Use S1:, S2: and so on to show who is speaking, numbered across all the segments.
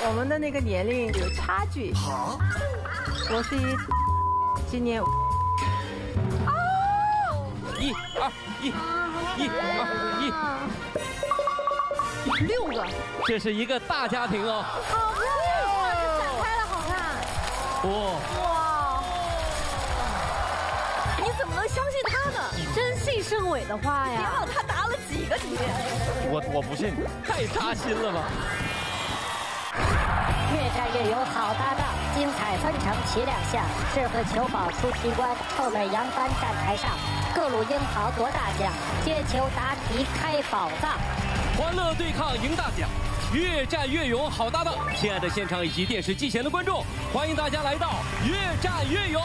S1: 我们的那个年龄有差距。好，我是今年。哦
S2: ，1、2、1、1、2、1。6个，这是一个大家庭哦。
S1: 好漂亮，展开了，好看。哇！你怎么能相信他呢？真信盛伟的话呀！别忘他答了几个题。
S3: 我不信，
S2: 太扎心了吧！
S4: 越战越勇，好搭档，精彩纷呈齐亮相，智慧球宝出奇观，臭美扬帆站台上，各路英豪夺大奖，接球答题开宝藏，
S2: 欢乐对抗赢大奖，越战越勇，好搭档。亲爱的现场以及电视机前的观众，欢迎大家来到越战越勇。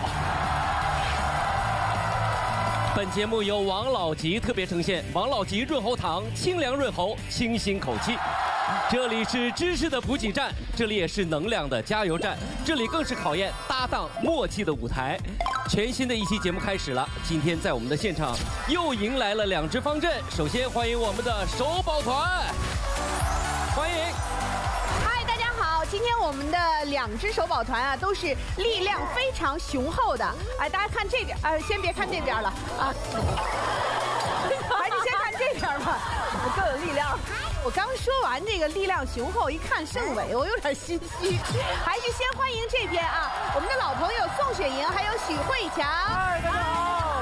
S2: 本节目由王老吉特别呈现，王老吉润喉糖，清凉润喉，清新口气。这里是知识的补给站，这里也是能量的加油站，这里更是考验搭档默契的舞台。全新的一期节目开始了，今天在我们的现场又迎来了2支方阵。首先欢迎我们的手宝团，欢迎。
S1: 嗨，大家好，今天我们的2支手宝团啊，都是力量非常雄厚的。哎，大家看这边，先别看这边了啊，还是先看这边吧，我更有力量。我刚说完这个力量雄厚，一看盛伟，我有点心虚。还是先欢迎这边啊，我们的老朋友宋雪莹，还有许慧强。大家好。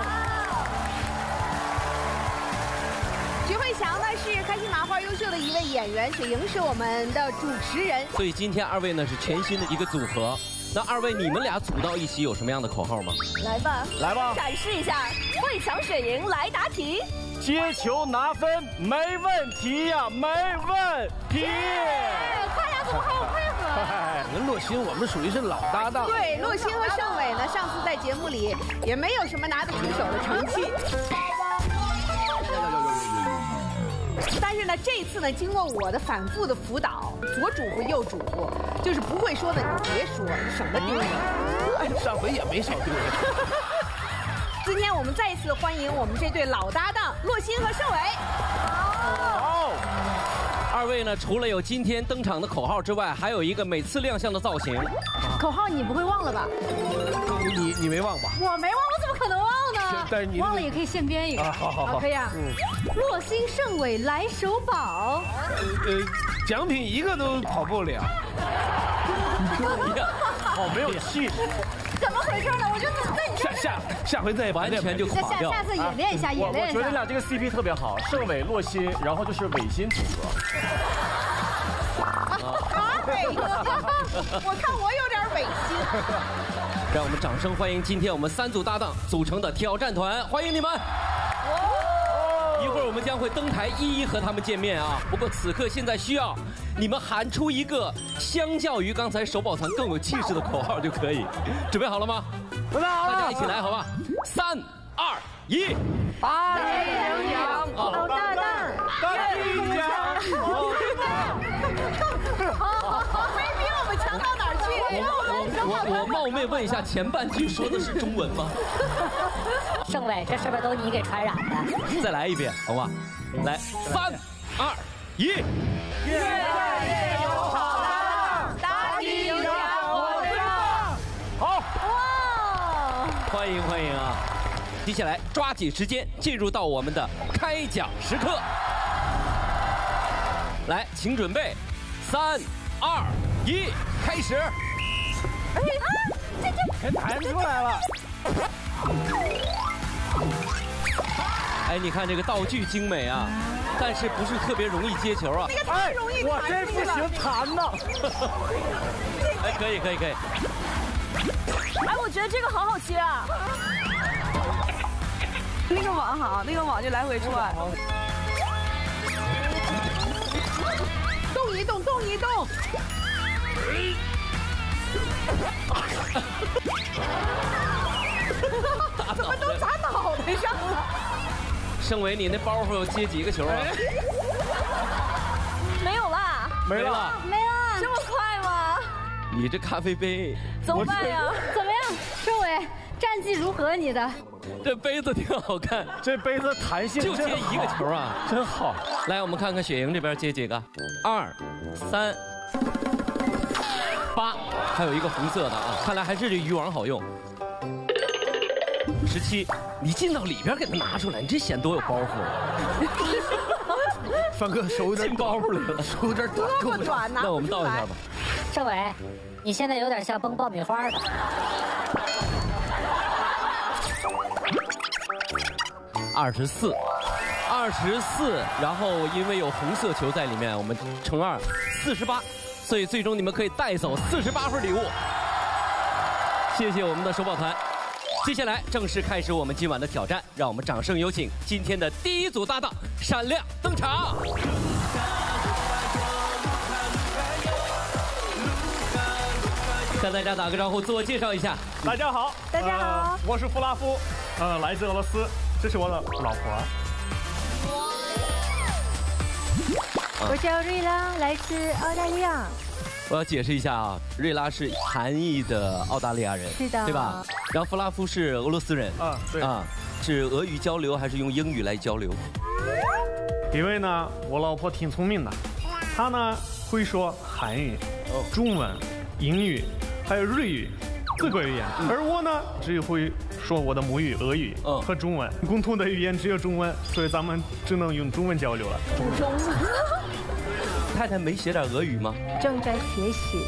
S1: 许慧强呢是开心麻花优秀的一位演员，雪莹是我们的主持人。
S2: 所以今天2位呢是全新的一个组合。那2位你们俩组到一起有什么样的口号吗？
S1: 来吧，
S3: 来吧，
S1: 展示一下。慧强、雪莹来答题。
S3: 接球拿分，没问题呀，没问题。
S1: 快呀，怎么还有配合？
S3: 跟洛鑫我们属于是老搭档。
S1: 对，洛鑫和盛伟呢，上次在节目里也没有什么拿得出手的成绩。但是呢，这次呢，经过我的反复的辅导，左嘱咐右嘱咐，就是不会说的你别说，省得丢人。
S3: 上回也没少丢人。
S1: 今天我们再一次欢迎我们这对老搭档洛鑫和盛伟。
S3: 好
S2: ，2位呢，除了有今天登场的口号之外，还有一个每次亮相的造型。
S1: 口号你不会忘了吧？
S3: 你没忘吧？
S1: 我没忘，我怎么可能忘呢？
S3: 但是你
S1: 忘了也可以现编一个。
S3: 好，
S1: 可以啊。洛鑫、盛伟来手宝。
S3: 奖品一个都跑不了。好没有气势。
S1: 怎么回事呢？我就对你
S3: 下回再
S2: 完全就垮掉。
S1: 下次演练一下，演练一下。
S3: 我觉得俩这个 CP 特别好，盛伟、洛鑫，然后就是伟鑫组合。
S1: 伟哥，我看我有点违心。
S2: 让我们掌声欢迎今天我们3组搭档组成的挑战团，欢迎你们！一会儿我们将会登台一一和他们见面啊。不过此刻现在需要你们喊出一个相较于刚才手宝团更有气势的口号就可以。准备好了吗？
S3: 准备好了，
S2: 大家一起来好吧？3、2、1，
S1: 大力量，好搭档，
S3: 大力量。
S1: 好，没比我们强到哪儿去。
S2: 我冒昧问一下，前半句说的是中文吗？
S4: 盛伟，这是不是都你给传染的？
S2: 再来一遍，好吧？来，3、2、1，
S3: 越战越勇，好搭档，大力量，我上。好，
S1: 哇！
S2: 欢迎啊！接下来抓紧时间进入到我们的开讲时刻。来，请准备，3、2、1，开始。
S3: 给弹出来了。
S2: 哎，你看这个道具精美啊，但是不是特别容易接球啊？
S1: 那个太容易
S3: 我
S1: 弹出了。
S3: 这不行，弹呢。
S2: 哎，可以。
S1: 哎，我觉得这个好好接啊。那个网好，那个网就来回转。动一动。怎么都砸脑袋上了？
S2: 盛伟，你那包袱接几个球啊？
S1: 没有啦，
S3: 没了。
S1: 这么快吗？
S2: 你这咖啡杯
S1: 怎么办呀？
S4: 怎么样，盛伟，战绩如何？你的
S2: 这杯子挺好看，
S3: 这杯子弹性
S2: 就接一个球啊，
S3: 真好。
S2: 来，我们看看雪莹这边接几个，2、3。 还有一个红色的啊，看来还是这鱼网好用。17，你进到里边给它拿出来，你这显多有包袱。
S3: 范哥手有点
S2: 进包袱里了，
S3: 手有点短，够不着。
S2: 那我们倒一下吧。
S4: 政委，你现在有点像崩爆米花的。
S2: 24，然后因为有红色球在里面，我们乘2，48，所以最终你们可以带走48份礼物。谢谢我们的手宝团。接下来正式开始我们今晚的挑战，让我们掌声有请今天的第一组搭档闪亮登场。向大家打个招呼，自我介绍一下。
S5: 大家好，
S1: 大家好，
S5: 我是弗拉夫，来自俄罗斯，这是我的老婆。
S6: 我叫瑞拉，来自澳大利亚。
S2: 我要解释一下啊，瑞拉是韩裔的澳大利亚人，
S6: 是的，
S2: 对吧？然后弗拉夫是俄罗斯人，
S5: 对
S2: 啊，是俄语交流还是用英语来交流？
S5: 因为呢，我老婆挺聪明的，她呢会说韩语、中文、英语，还有日语4个语言，而我呢只会说我的母语俄语和中文，共同的语言只有中文，所以咱们只能用中文交流了。
S1: 中文。
S2: 太太没学点俄语吗？
S6: 正在学习。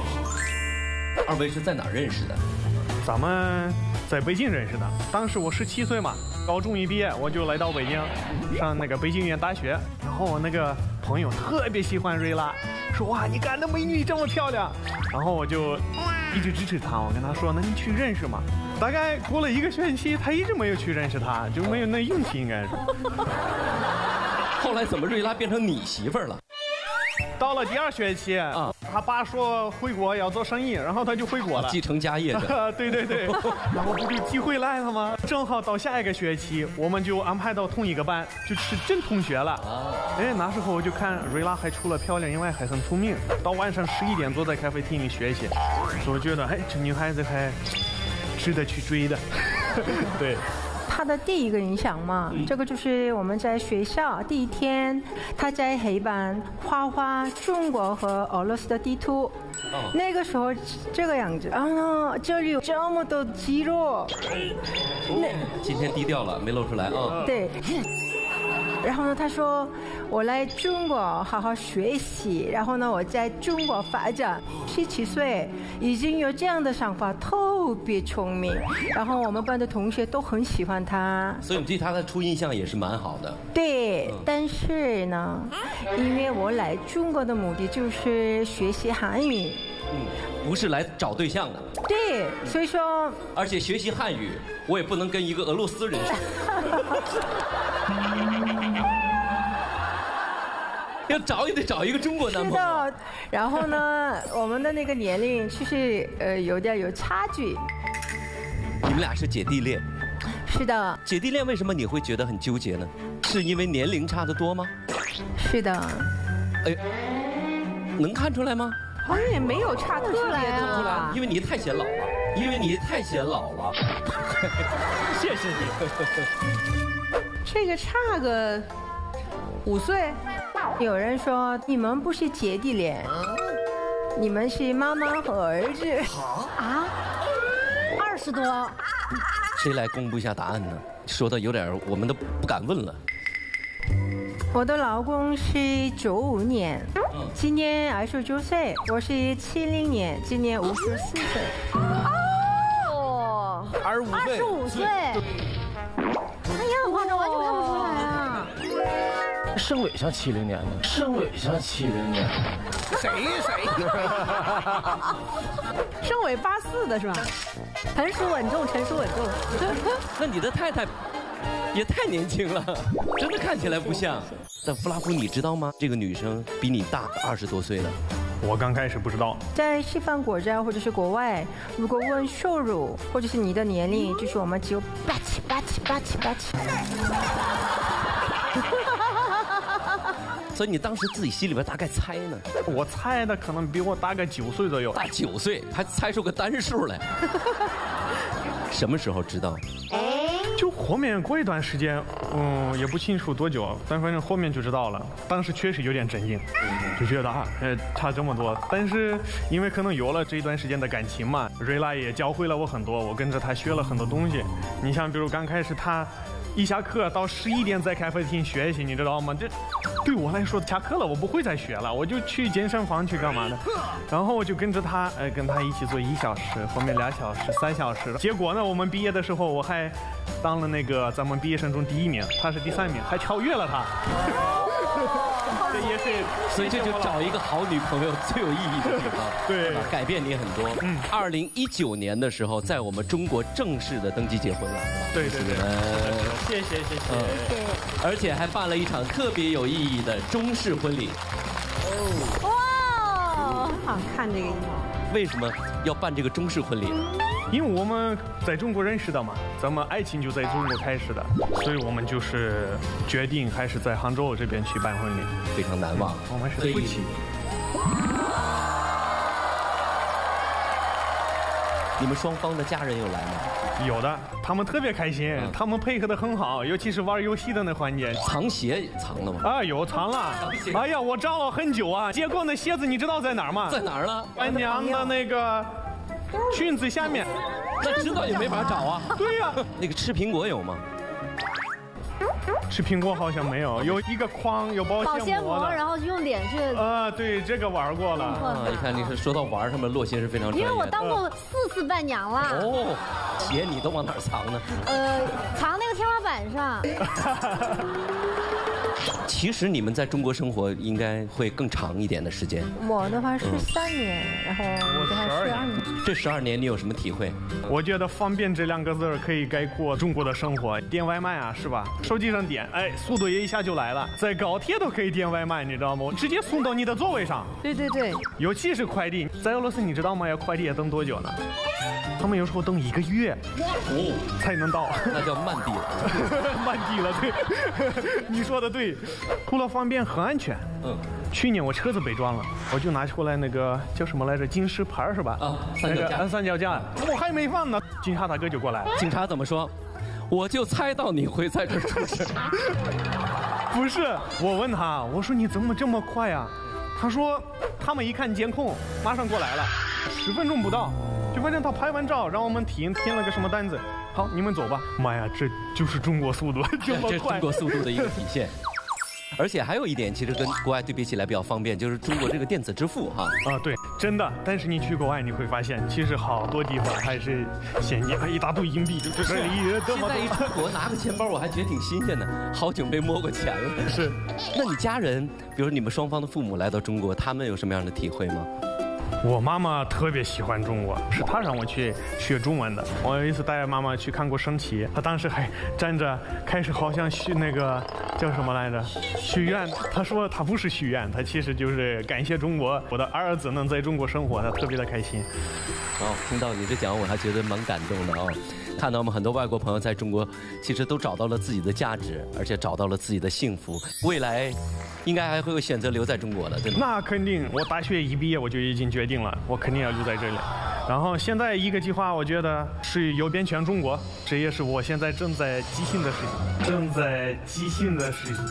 S2: 2位是在哪儿认识的？
S5: 咱们在北京认识的，当时我17岁嘛，高中一毕业我就来到北京，上那个北京语言大学。然后我那个朋友特别喜欢瑞拉，说哇你看那美女这么漂亮，然后我就一直支持她，我跟她说那你去认识嘛。大概过了1个学期，他一直没有去认识她，就没有那勇气应该是。
S2: 后来怎么瑞拉变成你媳妇儿了？
S5: 到了第2学期啊，他爸说回国要做生意，然后他就回国了，
S2: 继承家业的。
S5: 对，然后不就寄回来了吗？正好到下一个学期，我们就安排到同一个班，就是真同学了。那时候我就看瑞拉还除了漂亮以外还很聪明，到晚上11点坐在咖啡厅里学习，所以我觉得这女孩子还值得去追的。对。
S6: 他的第一个印象嘛，这个就是我们在学校第1天，他在黑板画中国和俄罗斯的地图。那个时候这个样子啊，这里有这么多肌肉。
S2: 今天低调了，没露出来啊。
S6: 对。然后呢，他说我来中国好好学习，然后呢，我在中国发展。17岁已经有这样的想法，特别聪明。然后我们班的同学都很喜欢他，
S2: 所以你对他的初印象也是蛮好的。
S6: 对，但是呢，因为我来中国的目的就是学习韩语，
S2: 不是来找对象的。
S6: 对，所以说，
S2: 而且学习汉语，我也不能跟一个俄罗斯人学。要找也得找一个中国男朋友。
S6: 是的，然后呢，我们的那个年龄其实有点有差距。
S2: 你们俩是姐弟恋。
S6: 是的。
S2: 姐弟恋为什么你会觉得很纠结呢？是因为年龄差得多吗？
S6: 是的。
S2: 哎，能看出来吗？
S1: 好像也没有差特别多，
S2: 因为你太显老了。谢谢你。
S1: 这个差个5岁。
S6: 有人说你们不是姐弟恋，你们是妈妈和儿子。
S4: 啊，20多。
S2: 谁来公布一下答案呢？说的有点我们都不敢问了。
S6: 我的老公是95年，今年29岁，我是70年，今年54岁。
S1: 哦
S4: ，25岁。哎呀，我这完全看不出来啊。
S3: 盛伟像70年的，盛伟像70年。谁？
S1: 盛伟84的是吧？
S6: 成熟稳重。
S2: 那你的太太也太年轻了，真的看起来不像。但弗拉夫，你知道吗？这个女生比你大20多岁呢。
S5: 我刚开始不知道。
S6: 在西方国家或者是国外，如果问收入或者是你的年龄，就是我们只有87。
S2: 所以你当时自己心里边大概猜呢？
S5: 我猜的可能比我大个9岁左右。
S2: 大9岁还猜出个单数来？什么时候知道？
S5: 就后面过一段时间，也不清楚多久，但反正后面就知道了。当时确实有点震惊，就觉得差这么多。但是因为可能有了这一段时间的感情嘛，瑞拉也教会了我很多，我跟着他学了很多东西。你像比如刚开始他一下课到11点在咖啡厅学习，你知道吗？这对我来说下课了，我不会再学了，我就去健身房去干嘛的。然后我就跟着他，跟他一起做1小时，后面2小时、3小时。结果呢，我们毕业的时候，我还当了那个咱们毕业生中第1名，他是第3名，还超越了他。这也是，
S2: 所以这就找一个好女朋友最有意义的地方，
S5: 对，
S2: 改变你很多。2019年的时候，在我们中国正式的登记结婚了。
S5: 对，
S3: 谢谢。
S2: 而且还办了一场特别有意义的中式婚礼。
S1: 哇，很好看这个衣服。
S2: 为什么要办这个中式婚礼？
S5: 因为我们在中国认识的嘛，咱们爱情就在中国开始的，所以我们就是决定还是在杭州这边去办婚礼，
S2: 非常难忘。
S5: 我们是夫妻。
S2: 你们双方的家人有来吗？
S5: 有的，他们特别开心，他们配合得很好，尤其是玩游戏的那环节。
S2: 藏鞋藏了吗？
S5: 有藏了。哎呀，我找了很久啊，结果那鞋子你知道在哪儿吗？
S2: 在哪儿呢？
S5: 伴娘的那个裙子下面。
S2: 那知道也没法找啊。
S5: 对呀。
S2: 那个吃苹果有吗？
S5: 吃苹果好像没有，有一个框有保鲜膜，
S1: 然后用脸去。
S5: 对，这个玩过了。
S2: 你看，你说到玩，他们洛欣是非常专业的。
S1: 因为我当过4次伴娘了。
S2: 鞋你都往哪儿藏呢？
S1: 藏那个天花板上。
S2: 其实你们在中国生活应该会更长一点的时间。
S6: 我的话是3年，然后我的话12年。
S2: 这12年你有什么体会？
S5: 我觉得方便这2个字可以概括中国的生活。点外卖啊，是吧？手机上点，速度也一下就来了。在高铁都可以点外卖，你知道吗？直接送到你的座位上。
S1: 对。
S5: 尤其是快递，在俄罗斯你知道吗？要快递也等多久呢？他们有时候等1个月才能到，
S2: 那叫慢递了。
S5: 慢递了，对，你说的对。除了方便，很安全。去年我车子被撞了，我就拿出来那个叫什么来着，警示牌是吧？三脚架，我还没放呢，警察大哥就过来了。
S2: 警察怎么说？我就猜到你会在这出事。
S5: 不是，我问他，我说你怎么这么快啊？他说他们一看监控，马上过来了，10分钟不到。就反正他拍完照，让我们填了个什么单子，好，你们走吧。妈呀，这就是中国速度，这么快，
S2: 这是中国速度的一个体现。而且还有一点，其实跟国外对比起来比较方便，就是中国这个电子支付哈。
S5: 对，真的。但是你去国外你会发现，其实好多地方还是现金，一大堆硬币，就这里这么多。
S2: 现在一出国拿个钱包，我还觉得挺新鲜的，好久没摸过钱了。
S5: 是。
S2: 那你家人，比如你们双方的父母来到中国，他们有什么样的体会吗？
S5: 我妈妈特别喜欢中国，是她让我去学中文的。我有一次带妈妈去看过升旗，她当时还站着，开始好像许那个叫什么来着，许愿。她说她不是许愿，她其实就是感谢中国，我的儿子能在中国生活，她特别的开心。
S2: 听到你这讲，我还觉得蛮感动的看到我们很多外国朋友在中国，其实都找到了自己的价值，而且找到了自己的幸福。未来应该还会选择留在中国的，对吗？
S5: 那肯定，我大学一毕业我就已经决定了，我肯定要留在这里。然后现在一个计划，我觉得是游遍全中国，这也是我现在正在进行的事情。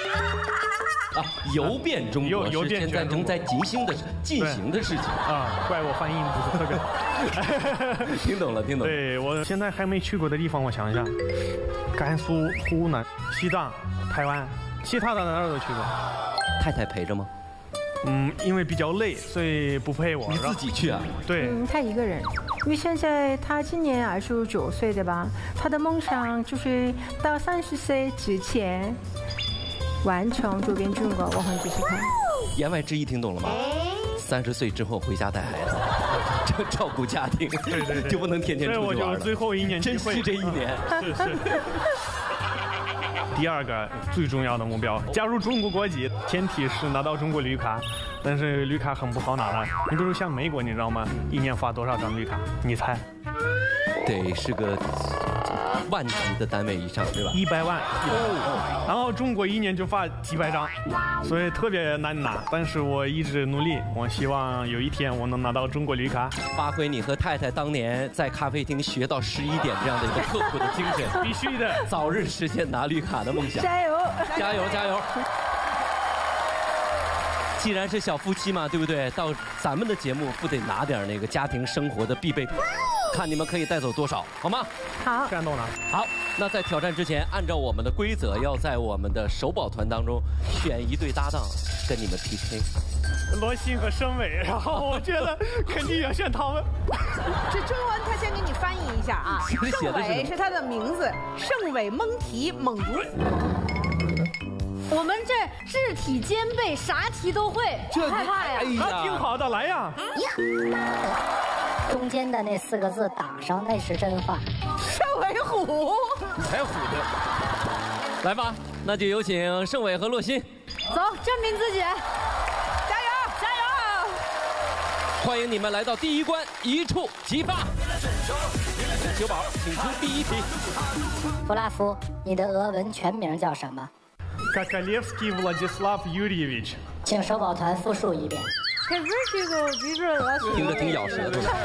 S2: 游遍中国是现在正在进行的事情
S5: 怪我发音不是特别。
S2: 听懂了。
S5: 对，我现在还没去过的地方，我想一下，甘肃、湖南、西藏、台湾，其他的哪儿都去过。
S2: 太太陪着吗？
S5: 因为比较累，所以不陪我。
S2: 你自己去啊？
S5: 对。
S6: 他一个人，因为现在他今年29岁对吧？他的梦想就是到30岁之前完成走遍中国，我很支持他。
S2: 言外之意听懂了吗？30岁之后回家带孩子，就照顾家庭，
S5: 对，
S2: 就不能天天出去玩了。
S5: 我就最后1年
S2: 珍惜这1年。
S5: 是。第2个最重要的目标，加入中国国籍，前提是拿到中国绿卡，但是绿卡很不好拿了。你比如像美国，你知道吗？1年发多少张绿卡？你猜？
S2: 得是个万级的单位以上，对吧
S5: ？100万，然后中国1年就发几百张，所以特别难拿。但是我一直努力，我希望有一天我能拿到中国绿卡，
S2: 发挥你和太太当年在咖啡厅学到11点这样的一个刻苦的精神，
S5: 必须的，
S2: 早日实现拿绿卡的梦想。
S6: 加油！
S2: 加油！加油！既然是小夫妻嘛，对不对？到咱们的节目不得拿点那个家庭生活的必备品，看你们可以带走多少，好吗？
S6: 好，
S5: 战斗呢？
S2: 好，那在挑战之前，按照我们的规则，要在我们的首保团当中选一对搭档跟你们 PK。
S5: 罗欣和申伟，然后我觉得肯定要选他们。
S1: 这中文他先给你翻译一下啊，
S2: 写的是
S1: 盛伟是他的名字，盛伟蒙题猛如。
S7: 我们这肢体兼备，啥题都会，害怕呀！
S5: 那挺好的，来呀！
S4: 中间的那4个字挡上，那是真话。
S1: 盛伟虎，
S2: 才虎的。来吧，那就有请盛伟和洛欣，
S7: 走，证明自己，加
S1: 油，加油！
S2: 欢迎你们来到第1关，一触即发。九宝，请出第1题。
S4: 弗拉夫，你的俄文全名叫什么
S5: Kakalevsky Vladislav Yuryevich，
S4: 请首保团复述一遍。
S7: 可是这个不是俄语，
S2: 听着挺咬舌头的。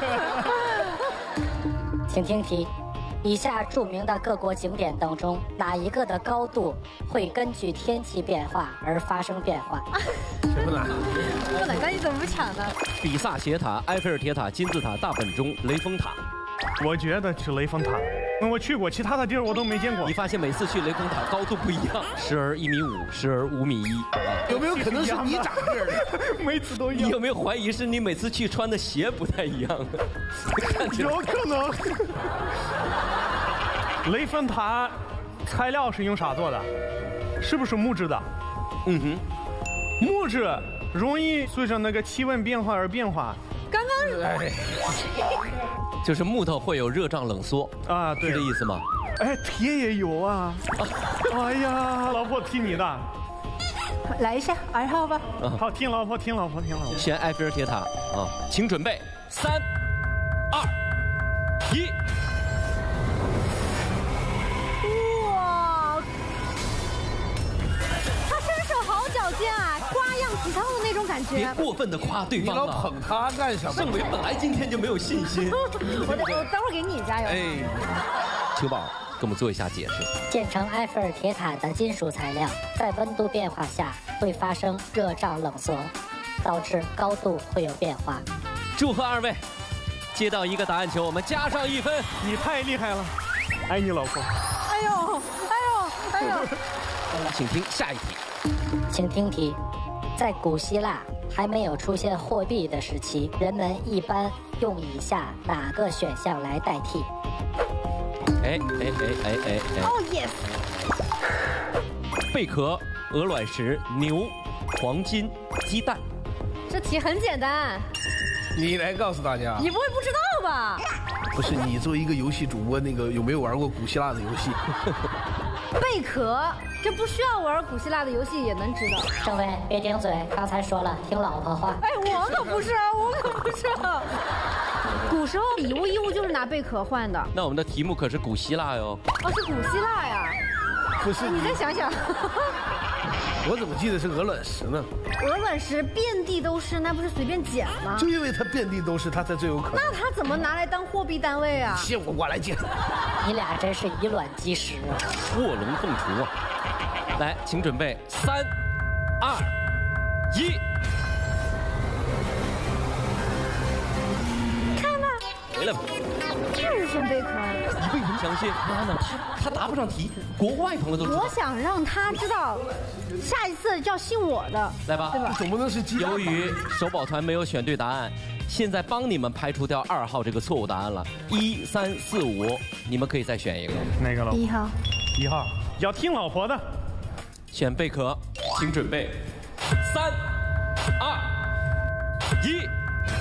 S4: 请听题：以下著名的各国景点当中，哪一个的高度会根据天气变化而发生变化？
S3: 谁不难？
S7: 不能，那你怎么不抢呢？
S2: 比萨斜塔、埃菲尔铁塔、金字塔、大本钟、雷峰塔。
S5: 我觉得是雷峰塔，我去过，其他的地儿我都没见过
S2: 你。发现每次去雷峰塔高度不一样，时而1.5米，时而5.1米。
S3: 有没有可能是你长个儿的？
S5: 每次都一样。
S2: 你有没有怀疑是你每次去穿的鞋不太一样？看起来
S5: 有可能。雷峰塔材料是用啥做的？是不是木质的？
S2: 嗯哼，
S5: 木质容易随着那个气温变化而变化。
S7: 刚刚
S2: 就是木头会有热胀冷缩
S5: 啊，对，
S2: 是这意思吗？
S5: 哎，铁也有啊。哎呀，老婆听你的。
S6: 来一下2号吧。
S5: 好，听老婆，听老婆，听老婆。
S2: 选埃菲尔铁塔啊，请准备，3、2、1。
S7: 哇，他身手好矫健啊，花样体操的那种感
S2: 别
S7: 觉。
S2: 过分的夸对
S3: 你
S2: 方了。
S3: 老捧他干什么？
S2: 盛伟本来今天就没有信心。
S7: 我等会儿给你加油。
S3: 哎，
S2: 秋宝给我们做一下解释。
S4: 建成埃菲尔铁塔的金属材料在温度变化下会发生热胀冷缩，导致高度会有变化。
S2: 祝贺2位，接到1个答案球，我们加上1分。
S5: 你太厉害了，爱你老婆。
S7: 哎呦，哎呦，哎呦！
S2: 请听下一题。
S4: 请听题：在古希腊还没有出现货币的时期，人们一般用以下哪个选项来代替？
S7: 哦 yes，
S2: 贝壳、鹅卵石、牛、黄金、鸡蛋。
S7: 这题很简单，
S3: 你来告诉大家。
S7: 你不会不知道吧？
S3: 不是你作为一个游戏主播，那个有没有玩过古希腊的游戏？
S7: 贝壳，这不需要玩古希腊的游戏也能知道。
S4: 盛伟，别顶嘴，刚才说了，听老婆话。
S7: 哎，我可不是啊，我可不是啊。古时候以物易物就是拿贝壳换的。
S2: 那我们的题目可是古希腊哟。
S7: 哦，是古希腊呀。
S3: 不是
S7: 你再想想。
S3: 我怎么记得是鹅卵石呢？
S7: 鹅卵石遍地都是，那不是随便捡吗？
S3: 就因为它遍地都是，它才最有可能。
S7: 那它怎么拿来当货币单位啊？
S3: 信我来捡。
S4: 你俩真是以卵击石啊！
S2: 卧龙凤雏啊！来，请准备，3、2、1。
S7: 看吧，
S2: 回来吧。
S7: 就是选贝壳。
S2: 你为什么相信？妈呢？他答不上题，国外朋友都知道。
S7: 我想让他知道，下一次就要信我的。
S2: 来吧，
S7: 对吧？
S3: 总不能是鸡蛋。
S2: 由于首保团没有选对答案，现在帮你们排除掉2号这个错误答案了。1、3、4、5，你们可以再选一个。
S5: 哪个老婆
S6: 1号。
S5: 1号，要听老婆的。
S2: 选贝壳，请准备，3、2、1。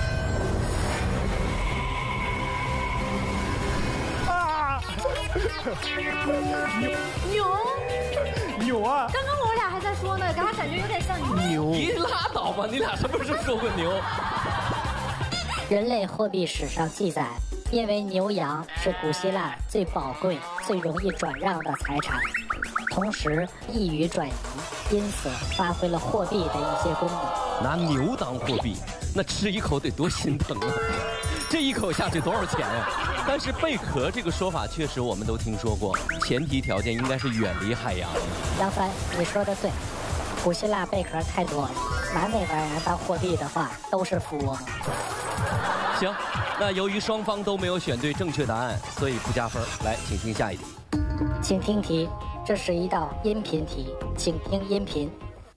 S5: 牛啊！
S7: 刚刚我俩还在说呢，给他感觉有点像牛。
S2: 你拉倒吧，你俩什么时候说过牛？
S4: 人类货币史上记载， 因为牛羊是古希腊最宝贵、最容易转让的财产，同时易于转移，因此发挥了货币的一些功能。
S2: 拿牛当货币，那吃一口得多心疼啊！这一口下去多少钱呀？但是贝壳这个说法确实我们都听说过，前提条件应该是远离海洋。
S4: 杨帆，你说的对，古希腊贝壳太多了，拿那玩意儿当货币的话，都是富翁。
S2: 行，那由于双方都没有选对正确答案，所以不加分。来，请听下一题。
S4: 请听题，这是一道音频题，请听音频。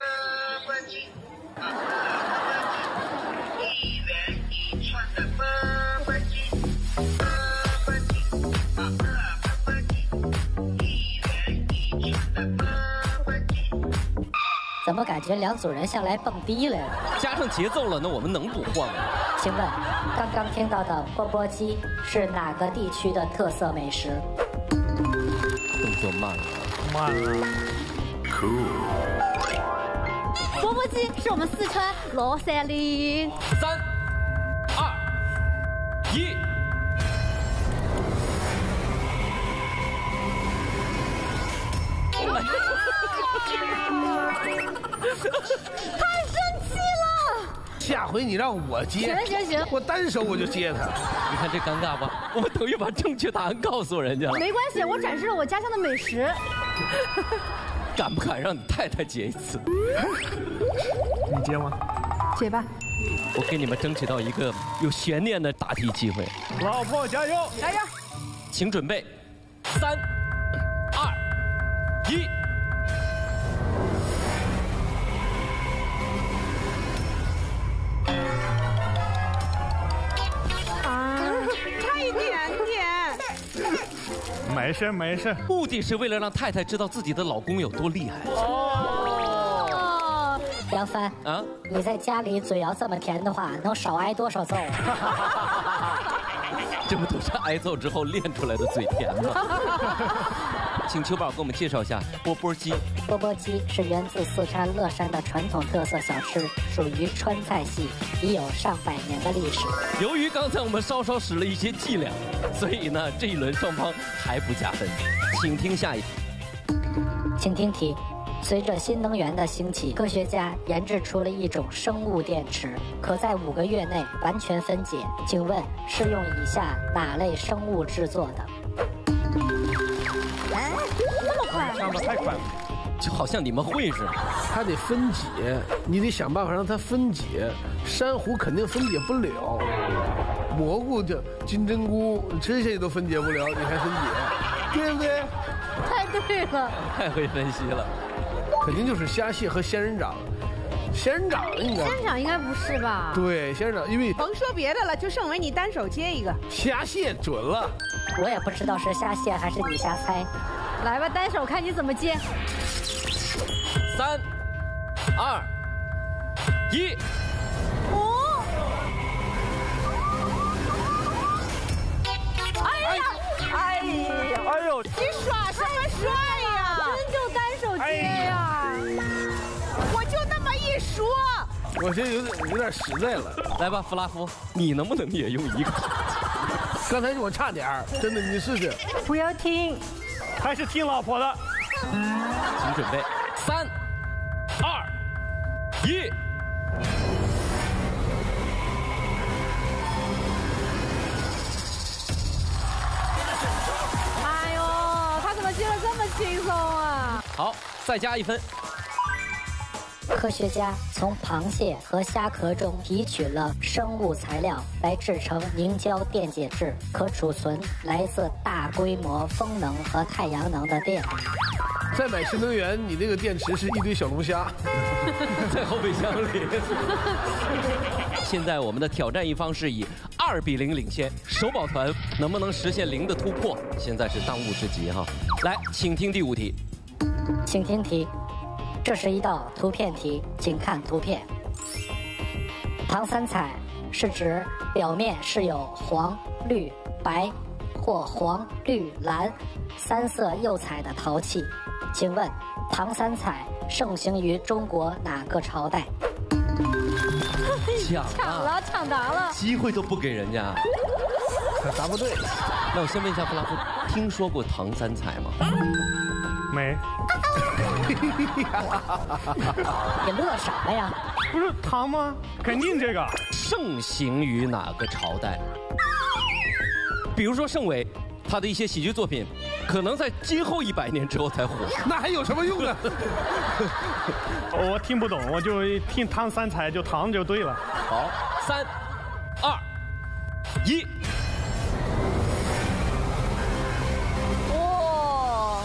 S4: 怎么感觉两组人像来蹦迪来了？
S2: 加上节奏了，那我们能不晃吗？
S4: 请问，刚刚听到的钵钵鸡是哪个地区的特色美食？
S2: 动作慢了，
S5: 慢了。
S7: 钵钵鸡是我们四川乐山的。
S2: 3、2、1。
S7: 太生气了！
S3: 下回你让我接，
S7: 行，
S3: 我单手我就接他。
S2: 你看这尴尬吧？我们等于把正确答案告诉人家了。
S7: 没关系，我展示了我家乡的美食。
S2: 敢不敢让你太太接一次？
S5: 你接吗？
S6: 接吧。
S2: 我给你们争取到一个有悬念的答题机会。
S5: 老婆加油！
S1: 加油！
S2: 请准备，3、2、1。
S1: 差一点点。
S5: 没事没事。
S2: 目的是为了让太太知道自己的老公有多厉害。
S7: 哦，
S4: 杨帆啊，你在家里嘴要这么甜的话，能少挨多少揍？
S2: 这不都是挨揍之后练出来的嘴甜吗？请秋宝给我们介绍一下钵钵鸡。
S4: 钵钵鸡是源自四川乐山的传统特色小吃，属于川菜系，已有上百年的历史。
S2: 由于刚才我们稍稍使了一些伎俩，所以呢这一轮双方还不加分。请听下一题。
S4: 请听题。随着新能源的兴起，科学家研制出了一种生物电池，可在5个月内完全分解。请问是用以下哪类生物制作的？
S7: 这么快？
S5: 上的太快了，
S2: 就好像你们会似的。
S3: 它得分解，你得想办法让它分解。珊瑚肯定分解不了，蘑菇就金针菇吃下去都分解不了，你还分解，对不对？
S7: 太对了，
S2: 太会分析了。
S3: 肯定就是虾蟹和仙人掌，仙人掌应该。
S7: 仙人掌应该不是吧？
S3: 对，仙人掌，因为
S1: 甭说别的了，就剩为你单手接一个。
S3: 虾蟹准了。
S4: 我也不知道是虾蟹还是你瞎猜。
S7: 来吧，单手看你怎么接。
S2: 3、2、1。
S7: 哦！哎呀！
S5: 哎呦！
S1: 你耍什么帅呀？
S7: 真就单手接呀！
S1: 我就那么一说。
S3: 我现在有点实在了。
S2: 来吧，弗拉夫，你能不能也用一个？
S3: 刚才我差点儿，真的，你试试。
S6: 不要听，
S5: 还是听老婆的。
S2: 请准备，3、2、1。
S7: 哎呦，他怎么接得这么轻松啊？
S2: 好，再加1分。
S4: 科学家从螃蟹和虾壳中提取了生物材料来制成凝胶电解质，可储存来自大规模风能和太阳能的电。
S3: 再买新能源，你那个电池是一堆小龙虾，
S2: 在后备箱里。现在我们的挑战一方是以2比0领先，手宝团能不能实现0的突破，现在是当务之急哈。来，请听第5题。
S4: 请听题，这是一道图片题，请看图片。唐三彩是指表面是有黄、绿、白或黄、绿、蓝3色釉彩的陶器。请问唐三彩盛行于中国哪个朝代？
S2: 抢
S7: 抢了，抢答了。
S2: 机会都不给人家。
S3: 答不对。
S2: 那我先问一下布拉夫，听说过唐三彩吗？
S5: 没。
S4: 你乐啥呀？
S5: 不是唐吗？肯定这个。
S2: 盛行于哪个朝代？比如说盛伟，他的一些喜剧作品，可能在今后100年之后才火。
S3: 那还有什么用呢？
S5: 我听不懂，我就听唐三彩，就唐就对了。
S2: 好，3、2、1。
S1: 哇，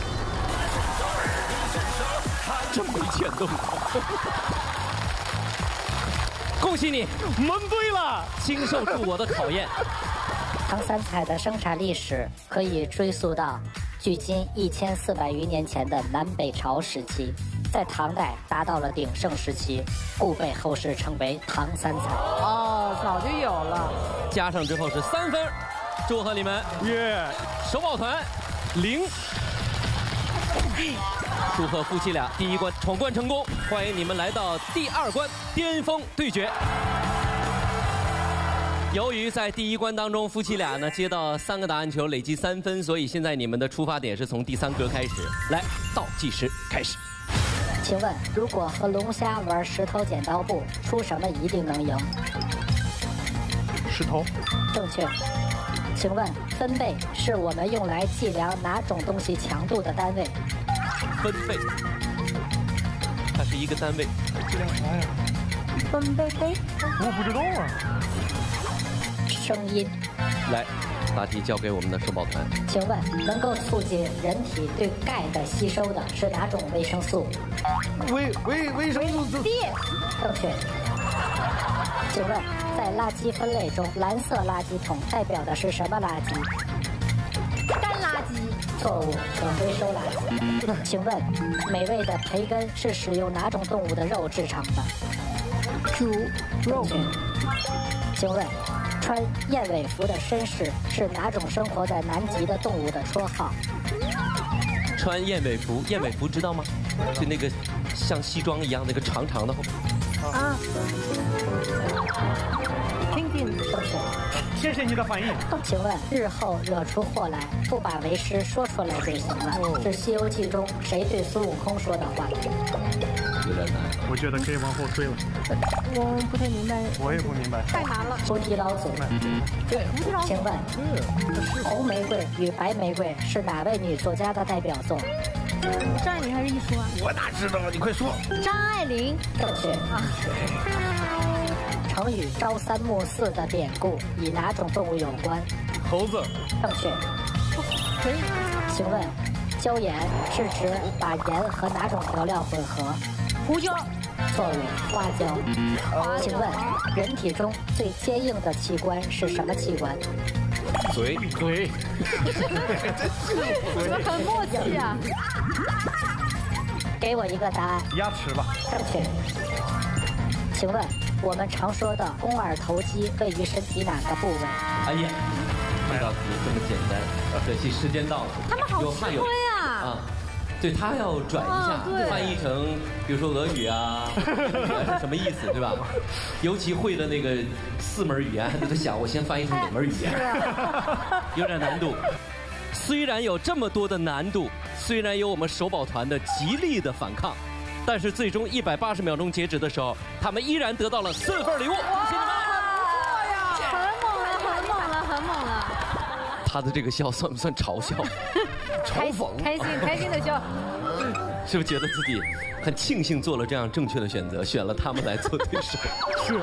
S2: 真没见动。恭喜你，
S5: 蒙对了，
S2: 经受住我的考验。
S4: 唐三彩的生产历史可以追溯到距今1400余年前的南北朝时期，在唐代达到了鼎盛时期，故被后世称为唐三彩。
S1: 哦，早就有了。
S2: 加上之后是3分，祝贺你们！
S5: 耶！
S2: 手宝团0。祝贺夫妻俩第1关闯关成功，欢迎你们来到第2关巅峰对决。由于在第1关当中，夫妻俩呢接到3个答案球，累计3分，所以现在你们的出发点是从第3格开始。来，倒计时开始。
S4: 请问，如果和龙虾玩石头剪刀布，出什么一定能赢？
S5: 石头。
S4: 正确。请问，分贝是我们用来计量哪种东西强度的单位？
S2: 分贝，它是一个单位。
S5: 这叫啥呀？
S6: 分贝贝。
S5: 我不知道啊。
S4: 声音。
S2: 来，答题交给我们的手宝团。
S4: 请问，能够促进人体对钙的吸收的是哪种维生素？
S3: 维生素
S4: D。正确。请问，在垃圾分类中，蓝色垃圾桶代表的是什么垃圾？
S7: 干垃圾。
S4: 错误，可回收垃圾。请问，美味的培根是使用哪种动物的肉制成的？
S6: 猪肉。
S4: 请问，穿燕尾服的绅士是哪种生活在南极的动物的绰号？
S2: 穿燕尾服，燕尾服知道吗？就那个像西装一样那个长长的后。
S6: 啊。听听。
S4: 正确。
S5: 谢谢你的反应。
S4: 请问，日后惹出祸来，不把为师说出来就行了。是《西游记》中谁对孙悟空说的话？
S2: 有点难。
S5: 我觉得可以往后推了。
S6: 我不太明白。
S5: 我也不明白。
S1: 太难了。
S4: 菩提老祖。
S1: 对，菩提老祖。
S4: 请问，红玫瑰与白玫瑰是哪位女作家的代表作？
S7: 张爱玲还是一说啊？
S3: 我哪知道啊？你快说。
S7: 张爱玲。
S4: 正确。成语“朝三暮四”的典故与哪种动物有关？
S3: 猴子。
S4: 正确。
S7: 可以。
S4: 请问，椒盐是指把盐和哪种调料混合？
S7: 胡椒。
S4: 错误，花椒。请问，人体中最坚硬的器官是什么器官？
S2: 嘴。
S7: 怎么很默契啊？
S4: 给我一个答案。
S5: 牙齿吧。
S4: 正确。请问，我们常说的肱二头肌位于身体哪个部位？
S2: 哎呀，这道题这么简单，可惜时间到了。
S7: 他们好吃亏啊！
S2: 啊，对他要转一下，翻译成比如说俄语啊，是什么意思，对吧？尤其会的那个4门语言，还在想我先翻译成哪门语言，有点难度。虽然有这么多的难度，虽然有我们手宝团的极力的反抗，但是最终180秒钟截止的时候，他们依然得到了4份礼物。恭喜你们！
S7: 很猛了！
S2: 他的这个笑算不算嘲笑？
S3: 嘲讽。
S7: 开心的笑。
S2: 是不是觉得自己很庆幸做了这样正确的选择，选了他们来做对手？
S5: 是。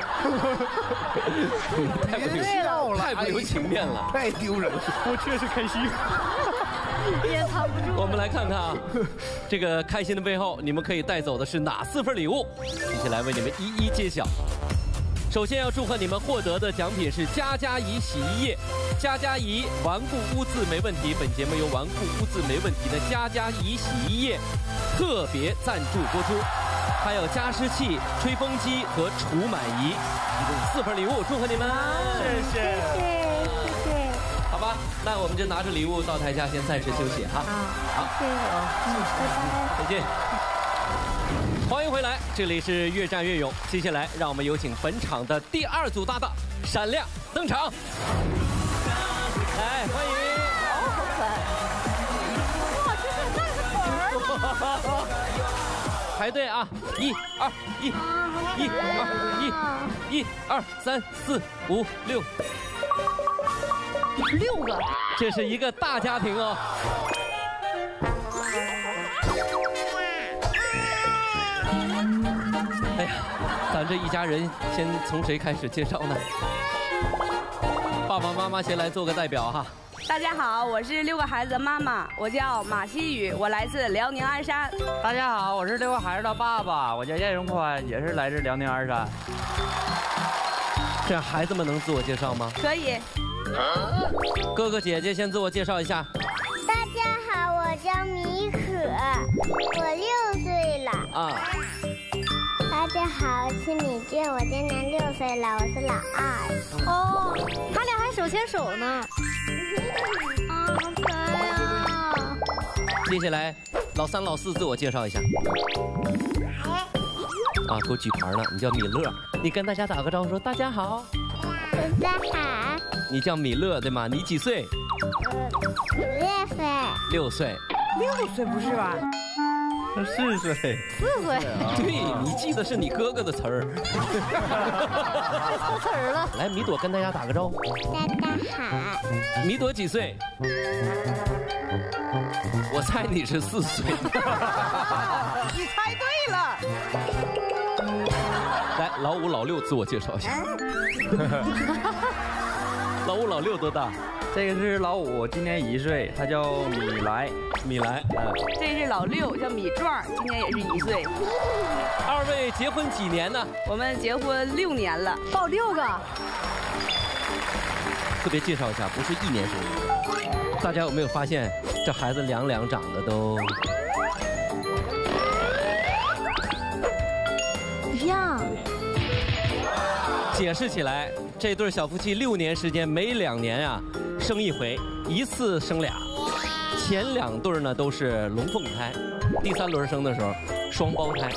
S2: 太不留情面了，
S3: 太丢人了。
S5: 我确实开心。
S7: 也藏不住。
S2: 我们来看看啊，这个开心的背后，你们可以带走的是哪4份礼物？接下来为你们一一揭晓。首先要祝贺你们获得的奖品是家家怡洗衣液，家家怡顽固污渍没问题。本节目由顽固污渍没问题的家家怡洗衣液特别赞助播出，还有加湿器、吹风机和除螨仪，一共4份礼物，祝贺你们！
S5: 谢谢。
S2: 好吧，那我们就拿着礼物到台下先暂时休息哈。好，
S6: 谢谢我。
S2: 再见。欢迎回来，这里是越战越勇。接下来，让我们有请本场的第2组搭档闪亮登场。 来欢迎。
S1: 好可爱。哇，这是带个腿儿了。
S2: 排队啊！1、2、1、1、2、1、1、2、3、4、5、6。
S1: 6个，
S2: 这是一个大家庭哦。哎呀，咱这一家人先从谁开始介绍呢？爸爸妈妈先来做个代表哈。
S8: 大家好，我是6个孩子的妈妈，我叫马希雨，我来自辽宁鞍山。
S9: 大家好，我是6个孩子的爸爸，我叫叶荣宽，也是来自辽宁鞍山。
S2: 这样孩子们能自我介绍吗？
S8: 可以。
S2: 哥哥姐姐先自我介绍一下。
S10: 大家好，我叫米可，我6岁了。啊。大家好，我是米俊，我今年6岁了，我是老2。
S7: 哦，他俩还手牵手呢。
S10: 好可爱啊！
S2: 接下来，老3、老4自我介绍一下。啊，给我举牌呢，你叫米乐，你跟大家打个招呼，说大家好。
S10: 大家好。
S2: 你叫米乐对吗？你几岁
S10: ？6岁。
S2: 6岁。
S1: 6岁不是吧
S9: ？4岁。
S7: 4岁。
S2: 对，你记得是你哥哥的词儿。
S7: 会凑词儿了。
S2: 来，米朵跟大家打个招呼。
S10: 大家好。
S2: 米朵几岁？我猜你是4岁。
S1: 你猜对了。
S2: 来，老5、老6自我介绍一下。老5、老6多大？
S9: 这个是老5，今年1岁，他叫米来。
S2: 米来，
S8: 这是老6，叫米壮，今年也是1岁。
S2: 2位结婚几年呢？
S8: 我们结婚6年了，
S1: 报6个。
S2: 特别介绍一下，不是1年生的。大家有没有发现，这孩子两长得都
S7: 一样？
S2: 解释起来，这对小夫妻6年时间，每2年啊生一回，一次生俩。前2对呢都是龙凤胎，第3轮生的时候双胞胎。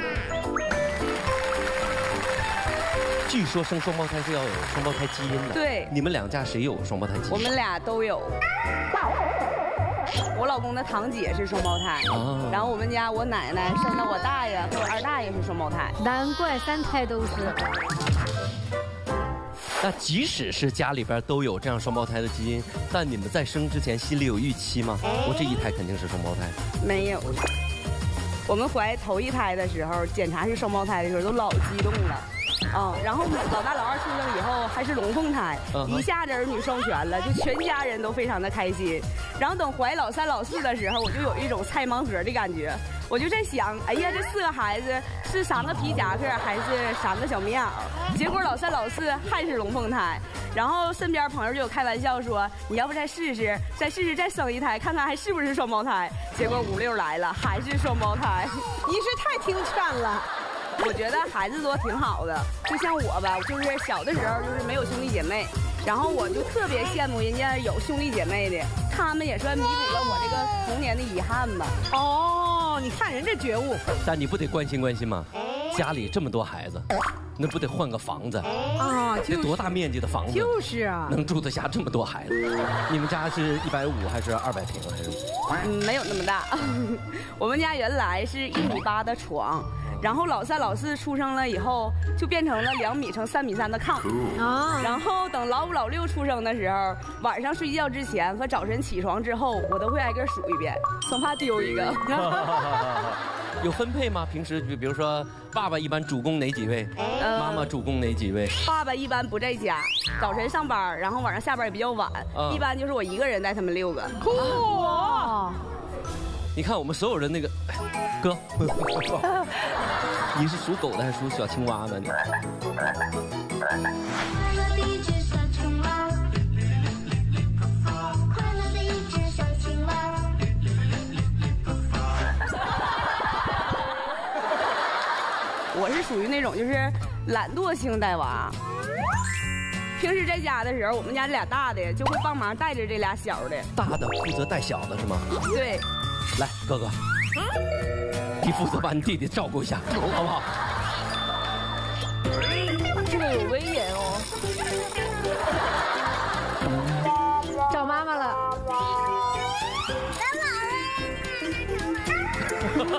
S2: 据说生双胞胎是要有双胞胎基因的。
S8: 对，
S2: 你们2家谁有双胞胎基因？
S8: 我们俩都有。我老公的堂姐是双胞胎，然后我们家我奶奶生的我大爷和我2大爷是双胞胎，
S7: 难怪3胎都是。
S2: 那即使是家里边都有这样双胞胎的基因，但你们在生之前心里有预期吗？我这一胎肯定是双胞胎。
S8: 没有。我们怀头1胎的时候，检查是双胞胎的时候，都老激动了。然后老大老2出生以后还是龙凤胎，一下子儿女双全了，就全家人都非常的开心。然后等怀老3、老4的时候，我就有一种拆盲盒的感觉，我就在想，哎呀，这4个孩子是3个皮夹克还是3个小棉袄？结果老3、老4还是龙凤胎。然后身边朋友就有开玩笑说，你要不再试试，再生1胎，看看还是不是双胞胎。结果5、6来了，还是双胞胎。
S1: 你是太听劝了。
S8: 我觉得孩子多挺好的，就像我吧，就是小的时候就是没有兄弟姐妹，然后我就特别羡慕人家有兄弟姐妹的，他们也算弥补了我这个童年的遗憾吧。
S1: 哦，你看人这觉悟。
S2: 但你不得关心关心吗？家里这么多孩子，那不得换个房子
S1: 啊？
S2: 这多大面积的房子？
S1: 就是啊，
S2: 能住得下这么多孩子？你们家是150还是200平还是？
S8: 没有那么大。我们家原来是1.8米的床。然后老3、老4出生了以后，就变成了2米乘3米3的炕。然后等老5、老6出生的时候，晚上睡觉之前和早晨起床之后，我都会挨个数一遍，生怕丢一个。
S2: 有分配吗？平时比如说，爸爸一般主攻哪几位？妈妈主攻哪几位？
S8: 爸爸一般不在家，早晨上班，然后晚上下班也比较晚，一般就是我一个人带他们6个。
S1: 哇！
S2: 你看我们所有人那个，哥，你是属狗的还是属小青蛙的你？
S8: 我是属于那种就是懒惰性带娃。平时在家的时候，我们家这俩大的就会帮忙带着这俩小的。
S2: 大的负责带小的是吗？
S8: 对。
S2: 来，哥哥，你负责把你弟弟照顾一下，好不好？
S7: 这个有威严哦。
S1: 照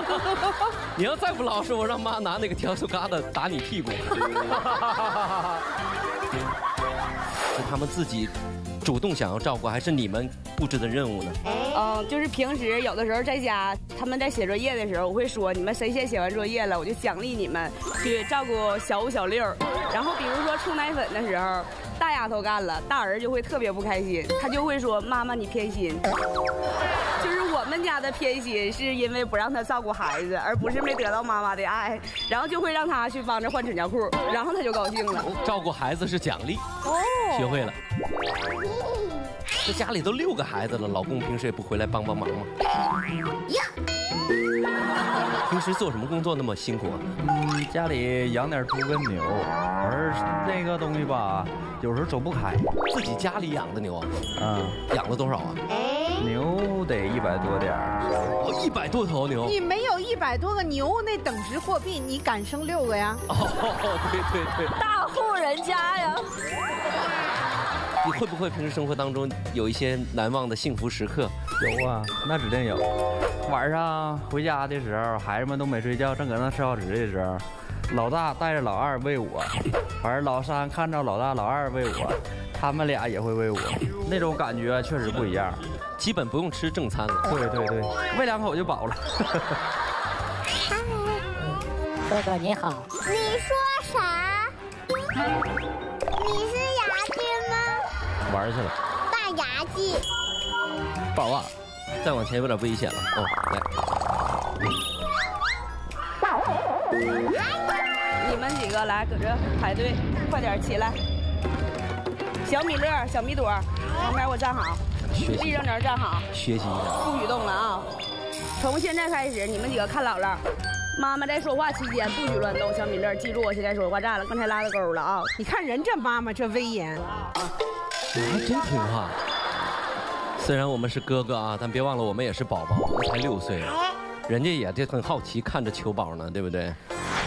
S2: 你要再不老实，我让妈拿那个笤帚疙瘩打你屁股。是他们自己主动想要照顾，还是你们布置的任务呢？
S8: 就是平时有的时候在家，他们在写作业的时候，我会说你们谁先写完作业了，我就奖励你们去照顾小五小六。然后比如说冲奶粉的时候，大丫头干了，大儿就会特别不开心，他就会说妈妈你偏心。就是我们家的偏心是因为不让他照顾孩子，而不是没得到妈妈的爱，然后就会让他去帮着换纸尿裤，然后他就高兴了。
S2: 照顾孩子是奖励哦，学会了。这家里都6个孩子了，老公平时也不回来帮忙吗？平时做什么工作那么辛苦啊？
S9: 家里养点猪跟牛，而那个东西吧，有时候走不开。
S2: 自己家里养的牛啊？养了多少啊？
S9: 牛得100多点
S2: 哦，100多头牛。
S1: 你没有100多个牛，那等值货币，你敢生6个呀？
S2: 对。
S7: 大户人家呀。
S2: 你会不会平时生活当中有一些难忘的幸福时刻？
S9: 有啊，那指定有。晚上回家的时候，孩子们都没睡觉，正搁那吃好吃的时候，老大带着老二喂我，而老三看着老大老二喂我，他们俩也会喂我，那种感觉确实不一样。
S2: 基本不用吃正餐了。
S9: 对，喂2口就饱了。
S4: 哥哥你好。
S10: 你说啥？你是牙菌吗？
S2: 玩去了。
S10: 大牙菌。
S2: 宝啊，再往前有点危险了。
S8: 来。你们几个来搁这排队，快点起来。小米乐、小米朵，旁边我站好，立正着站好，
S2: 学习一下，
S8: 不许动了啊！从现在开始，你们几个看姥姥，妈妈在说话期间不许乱动。小米乐，记住我现在说话站了，刚才拉的钩了啊！
S1: 你看人这妈妈这威严，
S2: 还真听话。虽然我们是哥哥啊，但别忘了我们也是宝宝，我们才6岁，人家也很好奇看着球宝呢，对不对？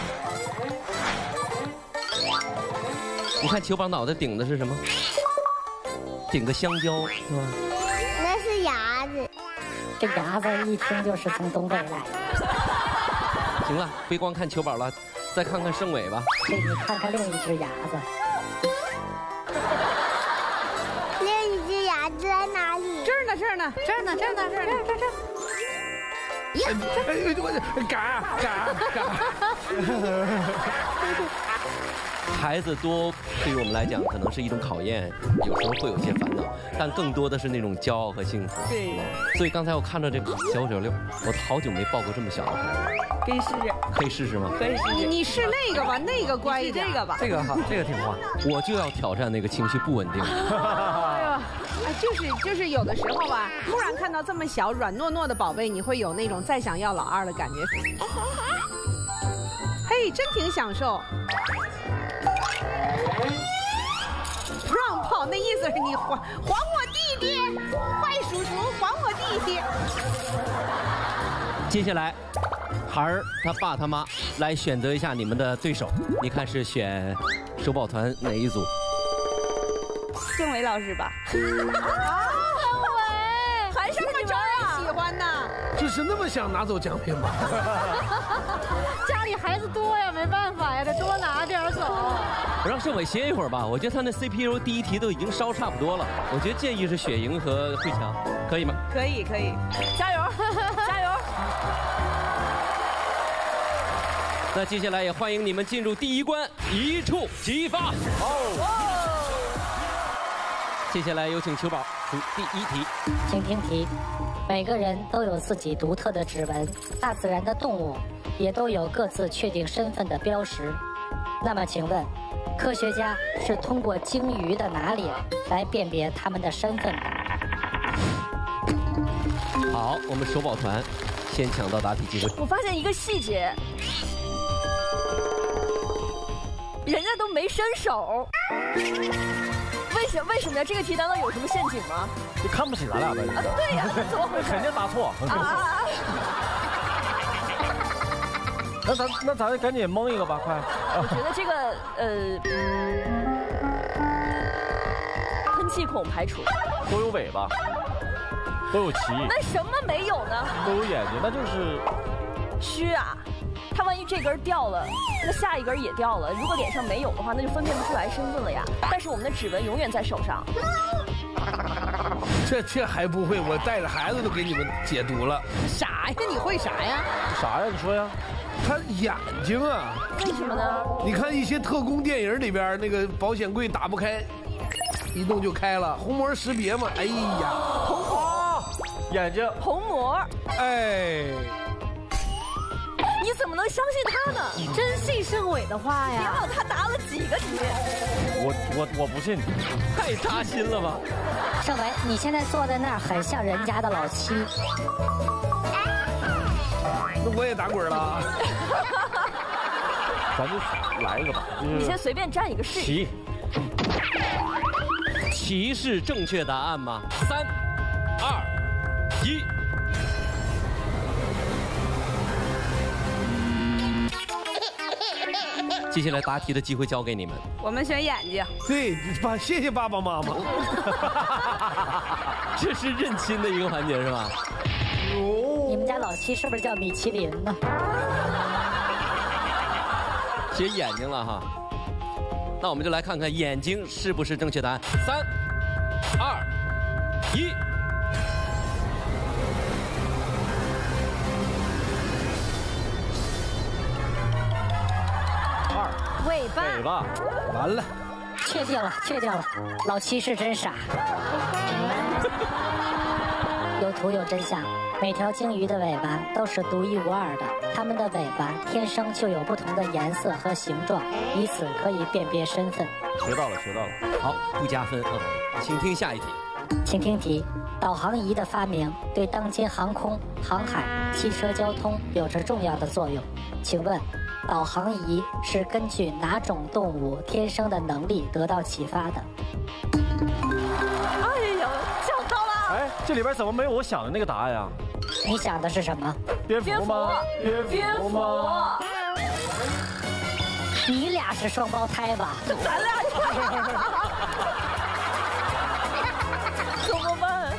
S2: 你看球宝脑袋顶的是什么？顶个香蕉是吧？
S10: 那是牙子。
S4: 这牙子一听就是从东北来的。
S2: 行了，别光看球宝了，再看看盛伟吧。
S4: 给你看看另一只牙子。
S10: 另一只牙子在哪里？
S1: 这儿呢，这儿呢，这儿呢，这儿呢，这儿呢，这儿。
S2: 孩子多对于我们来讲可能是一种考验，有时候会有一些烦恼，但更多的是那种骄傲和幸福。
S8: 对。
S2: 所以刚才我看到这个小6，我好久没抱过这么小的孩子。
S8: 可以试试。
S2: 可以试试吗？
S8: 可以试试。
S1: 你试那个吧，那个乖一点。
S8: 这个吧。
S9: 这个好，这个挺滑。
S2: 我就要挑战那个情绪不稳定。
S1: 哎呦，就是有的时候吧，突然看到这么小软糯糯的宝贝，你会有那种再想要老二的感觉。嘿，真挺享受。不让跑，那意思是你还我弟弟，坏叔叔还我弟弟。
S2: 接下来，孩儿他爸他妈来选择一下你们的对手，你看是选手宝团哪一组？
S8: 盛伟老师吧。
S1: 啊，盛伟，还是你们喜欢呢？
S3: 就是那么想拿走奖品吗？
S7: 家里孩子多呀，没办法呀，得多拿点走。
S2: 我让盛伟歇一会儿吧，我觉得他那 CPU 第一题都已经烧差不多了，我觉得建议是雪莹和慧强，可以吗？
S8: 可以，加油，加油！
S2: 那接下来也欢迎你们进入第1关，一触即发。接下来有请球宝出第1题。
S4: 请听题：每个人都有自己独特的指纹，大自然的动物也都有各自确定身份的标识。那么请问，科学家是通过鲸鱼的哪里来辨别他们的身份的？
S2: 好，我们手宝团先抢到答题机会。
S7: 我发现一个细节，人家都没伸手。为什么呀？这个题难道有什么陷阱吗？
S9: 就看不起咱俩呗。
S7: 对呀，怎么回事？
S9: 肯定答错。那咱赶紧蒙一个吧，快！
S7: 我觉得这个喷气孔排除。
S9: 都有尾巴，都有鳍。
S7: 那什么没有呢？
S9: 都有眼睛，那就是
S11: 虚啊。他万一这根掉了，那下一根也掉了。如果脸上没有的话，那就分辨不出来身份了呀。但是我们的指纹永远在手上。
S3: 这还不会？我带着孩子都给你们解读了。
S1: 啥呀？你会啥呀？
S12: 啥呀？你说呀？
S3: 他眼睛啊。
S11: 为什么呢？
S3: 你看一些特工电影里边，那个保险柜打不开，一动就开了，虹膜识别嘛。哎呀，
S11: 虹膜，
S12: 眼睛，
S11: 虹膜。
S3: 哎。
S11: 你怎么能相信他呢？
S7: 你真信盛伟的话呀？
S11: 别问他答了几个题。
S12: 我不信，
S2: 太扎心了吧？
S4: 盛伟，你现在坐在那儿很像人家的老七。
S3: 那我也打滚了。
S12: 咱就来一个吧。
S11: 你先随便站一个试。
S2: 齐。齐是正确答案吗？3、2、1。接下来答题的机会交给你们。
S8: 我们选眼睛。
S3: 对，谢谢爸爸妈妈。
S2: 这是认亲的一个环节是吧？
S4: 你们家老七是不是叫米其林呢？
S2: 写眼睛了哈。那我们就来看看眼睛是不是正确答案。3、2、1。
S7: 尾巴。
S12: 尾巴。
S3: 完了。
S4: 确定了，老七是真傻。有图有真相，每条鲸鱼的尾巴都是独一无二的，它们的尾巴天生就有不同的颜色和形状，以此可以辨别身份。
S12: 学到了。
S2: 好，不加分啊。请听下一题。
S4: 请听题：导航仪的发明对当今航空、航海、汽车交通有着重要的作用。请问，导航仪是根据哪种动物天生的能力得到启发的？
S11: 哎呀，想到了！
S12: 哎，这里边怎么没有我想的那个答案呀？
S4: 你想的是什么？
S12: 蝙蝠吗？蝙蝠吗？
S4: 你俩是双胞胎吧？
S11: 咱俩是。怎么办？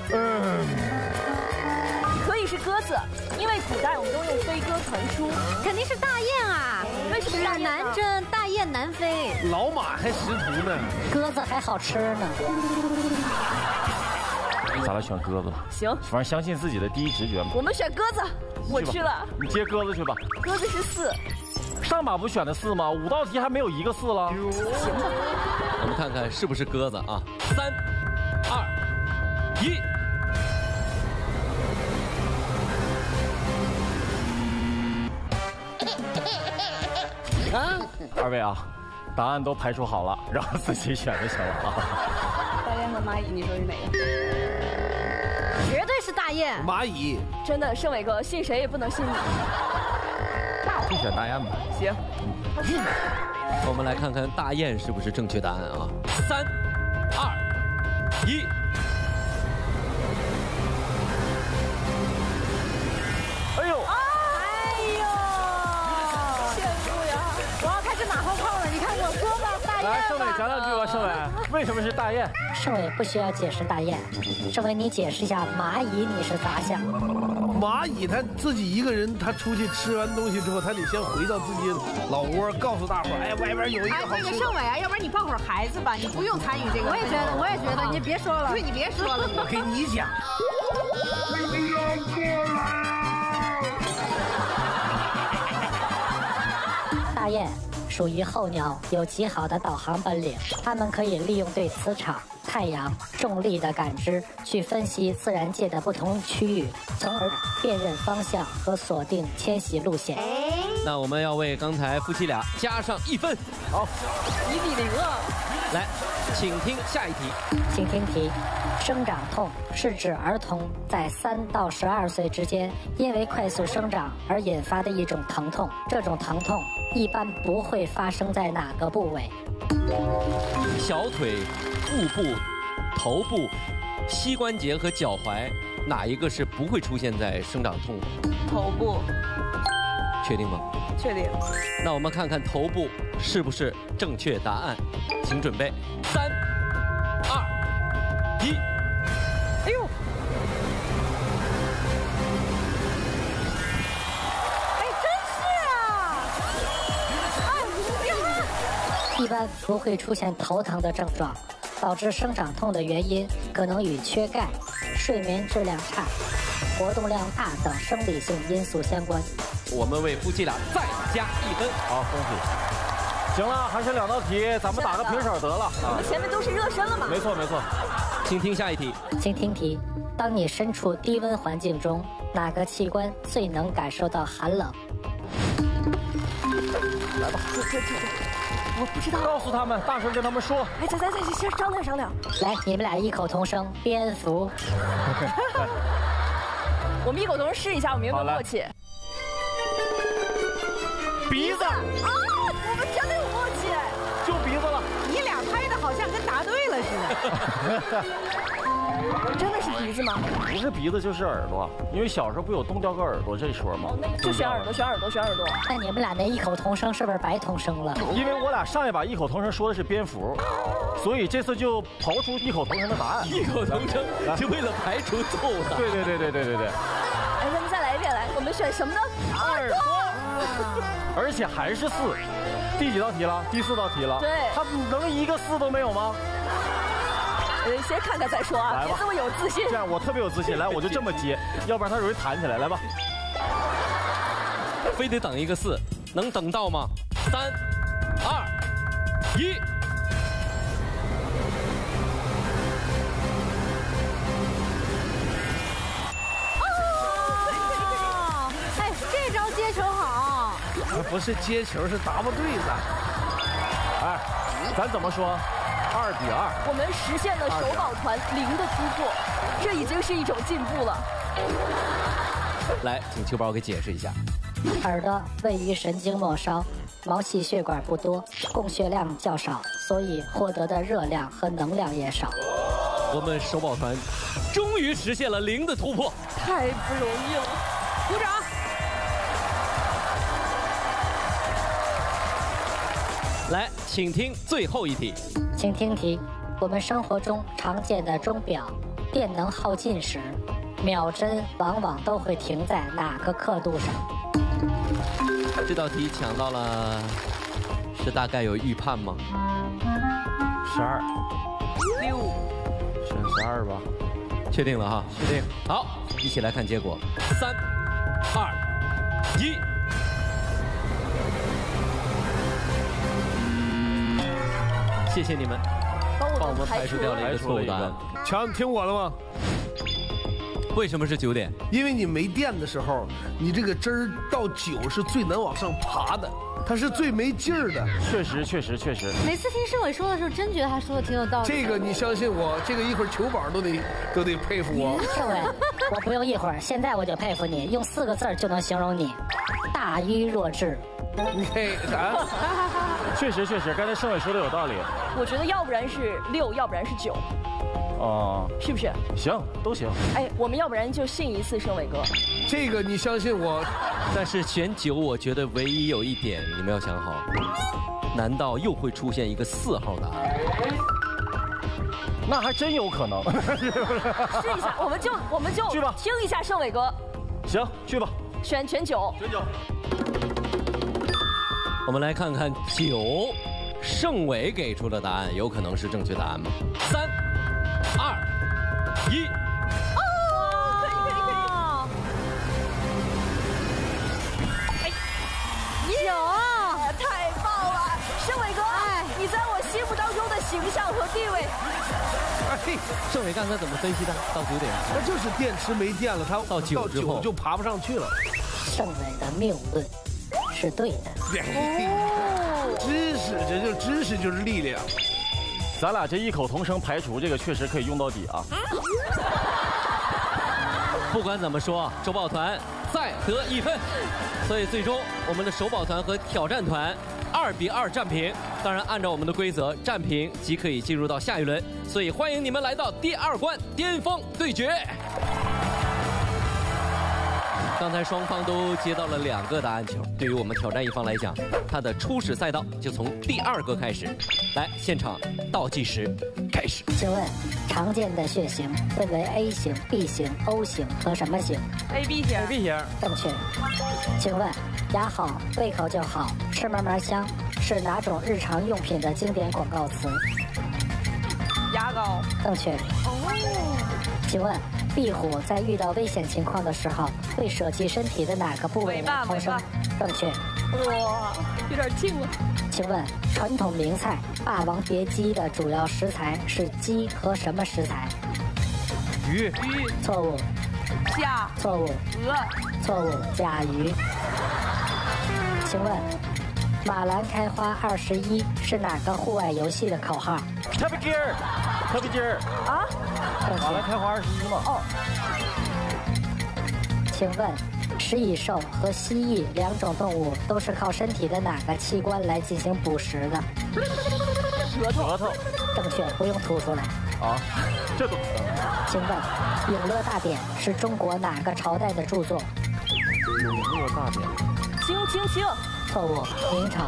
S11: 可以是鸽子，因为古代我们都用飞鸽传书。
S7: 肯定是大雁啊！
S11: 为什么
S7: 雁南征，大雁南飞。
S3: 老马还识图呢，
S4: 鸽子还好吃呢。
S12: 咱俩选鸽子。
S11: 行，
S12: 反正相信自己的第一直觉嘛。
S11: 我们选鸽子，我去了。
S12: 你接鸽子去吧。
S11: 鸽子是4。
S12: 上把不选的4吗？5道题还没有一个4了。
S11: 行吧。
S2: 我们看看是不是鸽子啊？3、2、1。
S3: 啊，
S12: 二位啊，答案都排除好了，然后自己选就行了啊。
S8: 大雁和蚂蚁，你说是哪个？
S7: 绝对是大雁。
S3: 蚂蚁。
S11: 真的，盛伟哥，信谁也不能信你。
S12: 就选大雁吧。
S8: 行。
S2: 我们来看看大雁是不是正确答案啊？3、2、1。
S12: 哎呦！
S11: 羡慕呀！
S7: 我要开始马后炮了，你看我说吧，大雁。
S12: 来，盛伟讲2句吧，盛伟，为什么是大雁？
S4: 盛伟不需要解释大雁，盛伟你解释一下蚂蚁你是咋想？
S3: 蚂蚁他自己一个人，他出去吃完东西之后，他得先回到自己老窝，告诉大伙儿，哎，外边有一个好吃的。
S1: 那个盛伟啊，要不然你抱会儿孩子吧，你不用参与这个。
S7: 我也觉得，你别说了。
S1: 对，你别说了，
S3: 我给你讲。
S4: 大雁属于候鸟，有极好的导航本领，它们可以利用对磁场、太阳、重力的感知，去分析自然界的不同区域，从而辨认方向和锁定迁徙路线。
S2: 那我们要为刚才夫妻俩加上1分。好
S11: 1比0啊！
S2: 来，请听下一题。
S4: 请听题：生长痛是指儿童在3到12岁之间因为快速生长而引发的一种疼痛。这种疼痛一般不会发生在哪个部位？
S2: 小腿、腹部、头部、膝关节和脚踝，哪一个是不会出现在生长痛？
S8: 头部。
S2: 确定吗？
S8: 确定。
S2: 那我们看看头部是不是正确答案，请准备，3、2、1。
S11: 哎呦！哎，
S4: 般不会出现头疼的症状，导致生长痛的原因可能与缺钙、睡眠质量差、活动量大等生理性因素相关。
S2: 我们为夫妻俩再加1分。
S12: 好，恭喜！行了，还剩2道题，咱们打个平手得了。
S11: 我们前面都是热身了嘛？
S12: 没错没错。
S2: 请听下一题。
S4: 请听题：当你身处低温环境中，哪个器官最能感受到寒冷？
S12: 来吧，
S11: 我不知道。
S12: 告诉他们，大声跟他们说。
S11: 哎，咱先商量商量。
S4: 来，你们俩异口同声，蝙蝠。
S11: 我们异口同声试一下，我们有没有默契？
S12: 鼻子。
S11: 我们真的有默契。
S12: 就鼻子了。
S1: 你俩拍的好像跟答对了似的。
S11: 真的是鼻子吗？
S12: 不是鼻子就是耳朵，因为小时候不有冻掉个耳朵这一说吗？
S11: 就选耳朵，选耳朵，选耳朵。
S4: 那你们俩那异口同声是不是白同声了？
S12: 因为我俩上一把异口同声说的是蝙蝠，所以这次就刨出异口同声的答案。
S2: 异口同声是为了排除错误的。
S12: 对。
S11: 哎，咱们再来一遍，来，我们选什么呢？
S12: 耳朵。而且还是4，第几道题了？第4道题了。
S11: 对。
S12: 他能一个4都没有吗？
S11: 先看看再说啊，别这么有自信。
S12: 这样我特别有自信，来我就这么接，要不然它容易弹起来。来吧，
S2: 非得等一个4，能等到吗？3、2、1。
S7: 哎，这招接球好。
S3: 不是接球，是答不对的。
S12: 哎，咱怎么说？2比2，
S11: 我们实现了手保团0的突破，这已经是一种进步了。
S2: 来，请秋宝给解释一下。
S4: 耳朵位于神经末梢，毛细血管不多，供血量较少，所以获得的热量和能量也少。
S2: 我们手保团终于实现了0的突破，
S11: 太不容易了，鼓掌！
S2: 来，请听最后一题。
S4: 请听题：我们生活中常见的钟表，电能耗尽时，秒针往往都会停在哪个刻度上？
S2: 这道题抢到了，是大概有预判吗
S12: ？12、
S11: 6，
S12: 选12吧。
S2: 确定了哈？
S12: 确定。
S2: 好，一起来看结果。3、2、1。谢谢你们，帮我们排除掉了一个错误答案。
S3: 强，你听我的吗？
S2: 为什么是9点？
S3: 因为你没电的时候，你这个针儿到9是最难往上爬的，它是最没劲儿的。
S12: 确实。
S7: 每次听盛伟说的时候，真觉得他说的挺有道理。
S3: 这个你相信我，这个一会儿球宝都得佩服我。
S4: 盛伟，我不用一会儿，现在我就佩服你，用4个字就能形容你：大愚弱智。
S3: 你看啥？
S12: 确实，刚才盛伟说的有道理。
S11: 我觉得要不然是6，要不然是9。
S12: 哦，
S11: 是不是？
S12: 行，都行。
S11: 哎，我们要不然就信一次盛伟哥。
S3: 这个你相信我，
S2: 但是选9，我觉得唯一有一点你们要想好，难道又会出现一个4号答案？
S12: 那还真有可能。
S11: 试一下，我们就
S12: 去吧，
S11: 听一下盛伟哥。
S12: 行，去吧。
S11: 选9。
S2: 我们来看看9，盛伟给出的答案有可能是正确答案吗？3、2、1。
S11: 可以。9，太棒了，盛伟哥，你在我心目当中的形象和地位。
S2: 盛伟刚才怎么分析的？到9点，
S3: 那就是电池没电了，它
S2: 到9之后
S3: 就爬不上去了。
S4: 盛伟的谬论是对的。
S3: 知识就是力量。
S12: 咱俩这异口同声排除这个确实可以用到底啊。
S2: 不管怎么说，手保团再得1分，所以最终我们的手保团和挑战团2比2战平。当然，按照我们的规则，战平即可以进入到下一轮。所以欢迎你们来到第2关巅峰对决。刚才双方都接到了2个答案球，对于我们挑战一方来讲，他的初始赛道就从第2个开始。来，现场倒计时开始。
S4: 请问，常见的血型分为 A 型、B 型、O 型和什么型
S11: ？AB 型。
S12: AB 型。
S4: 正确。请问，牙好，胃口就好，吃嘛嘛香，是是哪种日常用品的经典广告词？
S11: 牙膏。
S4: 正确。哦。请问，壁虎在遇到危险情况的时候，会舍弃身体的哪个部位来逃生？正确。
S11: 哇，有点近了。
S4: 请问，传统名菜《霸王别姬》的主要食材是鸡和什么食材？
S12: 鱼。
S4: 错误。
S11: 虾。
S4: 错误。
S11: 鹅。
S4: 错误。甲鱼。请问，马兰开花21是哪个户外游戏的口号？
S12: 特别劲儿，特别劲儿。
S11: 啊？
S12: 马兰开花21嘛。
S11: 哦。
S4: 请问，食蚁兽和蜥蜴两种动物都是靠身体的哪个器官来进行捕食的？
S11: 舌头。
S4: 正确，不用吐出来。
S12: 啊，这懂。
S4: 请问，《永乐大典》是中国哪个朝代的著作？
S12: 永乐大典。
S11: 清。
S4: 错误，明朝。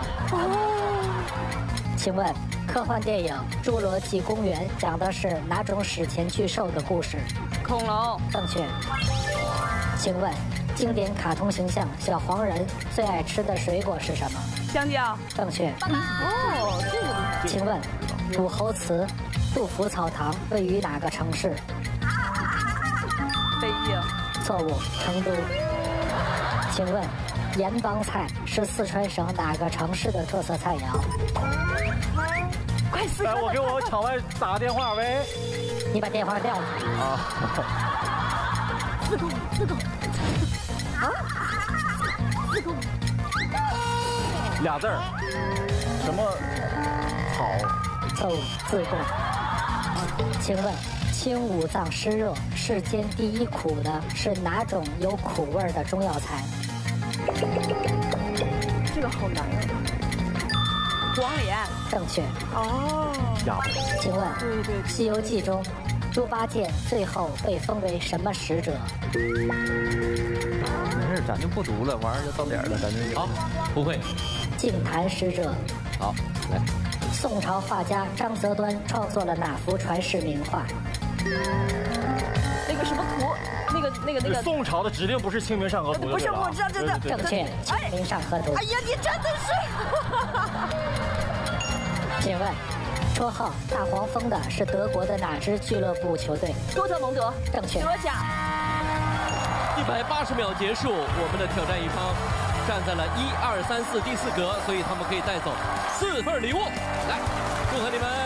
S4: 请问，科幻电影《侏罗纪公园》讲的是哪种史前巨兽的故事？
S11: 恐龙。
S4: 正确。请问，经典卡通形象小黄人最爱吃的水果是什么？
S11: 香蕉。
S4: 正确。
S11: 哦，这个。
S4: 请问，武侯祠杜甫草堂位于哪个城市？
S11: 北京。
S4: 错误，成都。请问，盐帮菜是四川省哪个城市的特色菜肴？
S11: 快4！
S12: 我给我场外打个电话，喂。
S4: 你把电话撂了。
S12: 啊。
S11: 自贡。啊？4个。
S12: 俩字儿。什么？草。
S4: 错误，自贡。请问，清五脏湿热世间第一苦的是哪种有苦味的中药材？
S11: 这个好难啊！黄连。
S4: 正确。
S11: 哦。
S4: 请问，
S11: 对，
S4: 《西游记》中，猪八戒最后被封为什么使者？
S9: 没事，咱就不读了，完了就到点了，咱就。
S2: 好，不会。
S4: 净坛使者。
S2: 好，来。
S4: 宋朝画家张择端创作了哪幅传世名画？
S11: 那个什么图？那个。
S12: 宋朝的指定不是《清明上河图》。
S11: 不是，我知道，真的。
S4: 正确，《清明上河图》。
S11: 哎呀，你真的
S4: 是。请问，绰号“大黄蜂”的是德国的哪支俱乐部球队？
S11: 多特蒙德。
S4: 正确。
S11: 德甲。
S2: 180秒结束，我们的挑战一方站在了1、2、3、4第4格，所以他们可以带走4份礼物。来，祝贺你们！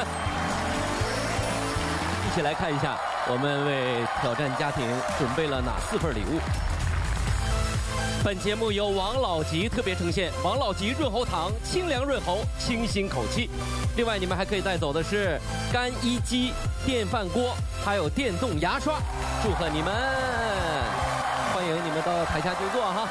S2: 一起来看一下，我们为挑战家庭准备了哪4份礼物。本节目由王老吉特别呈现，王老吉润喉糖，清凉润喉，清新口气。另外，你们还可以带走的是干衣机、电饭锅，还有电动牙刷。祝贺你们！欢迎你们到台下就坐哈。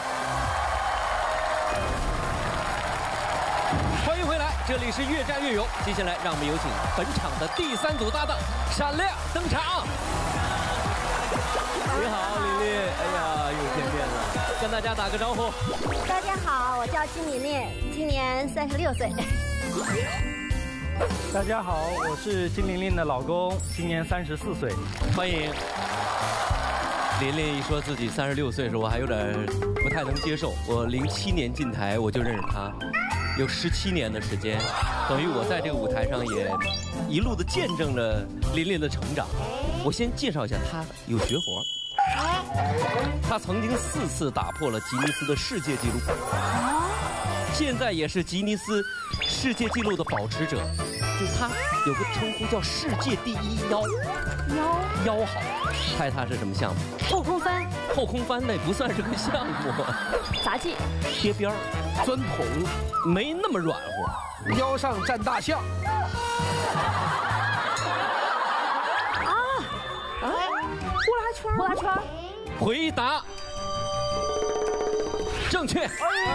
S2: 欢迎回来，这里是越战越勇。接下来，让我们有请本场的第3组搭档闪亮登场。你好，琳琳，哎呀，又见面了，跟大家打个招呼。
S10: 大家好，我叫金琳琳，今年36岁。
S12: 大家好，我是金琳琳的老公，今年34岁。
S2: 欢迎。琳琳一说自己36岁的时候，我还有点不太能接受。我07年进台，我就认识她，有17年的时间，等于我在这个舞台上也一路的见证了琳琳的成长。我先介绍一下她，有学活。她曾经4次打破了吉尼斯的世界纪录，现在也是吉尼斯世界纪录的保持者。就她有个称呼叫世界第一腰好，猜她是什么项目？
S11: 后空翻。
S2: 后空翻那不算是个项目。
S11: 杂技。
S2: 贴边儿。
S3: 钻筒。
S2: 没那么软和。
S3: 腰上站大象。
S11: 呼啦圈。
S2: 回答正确。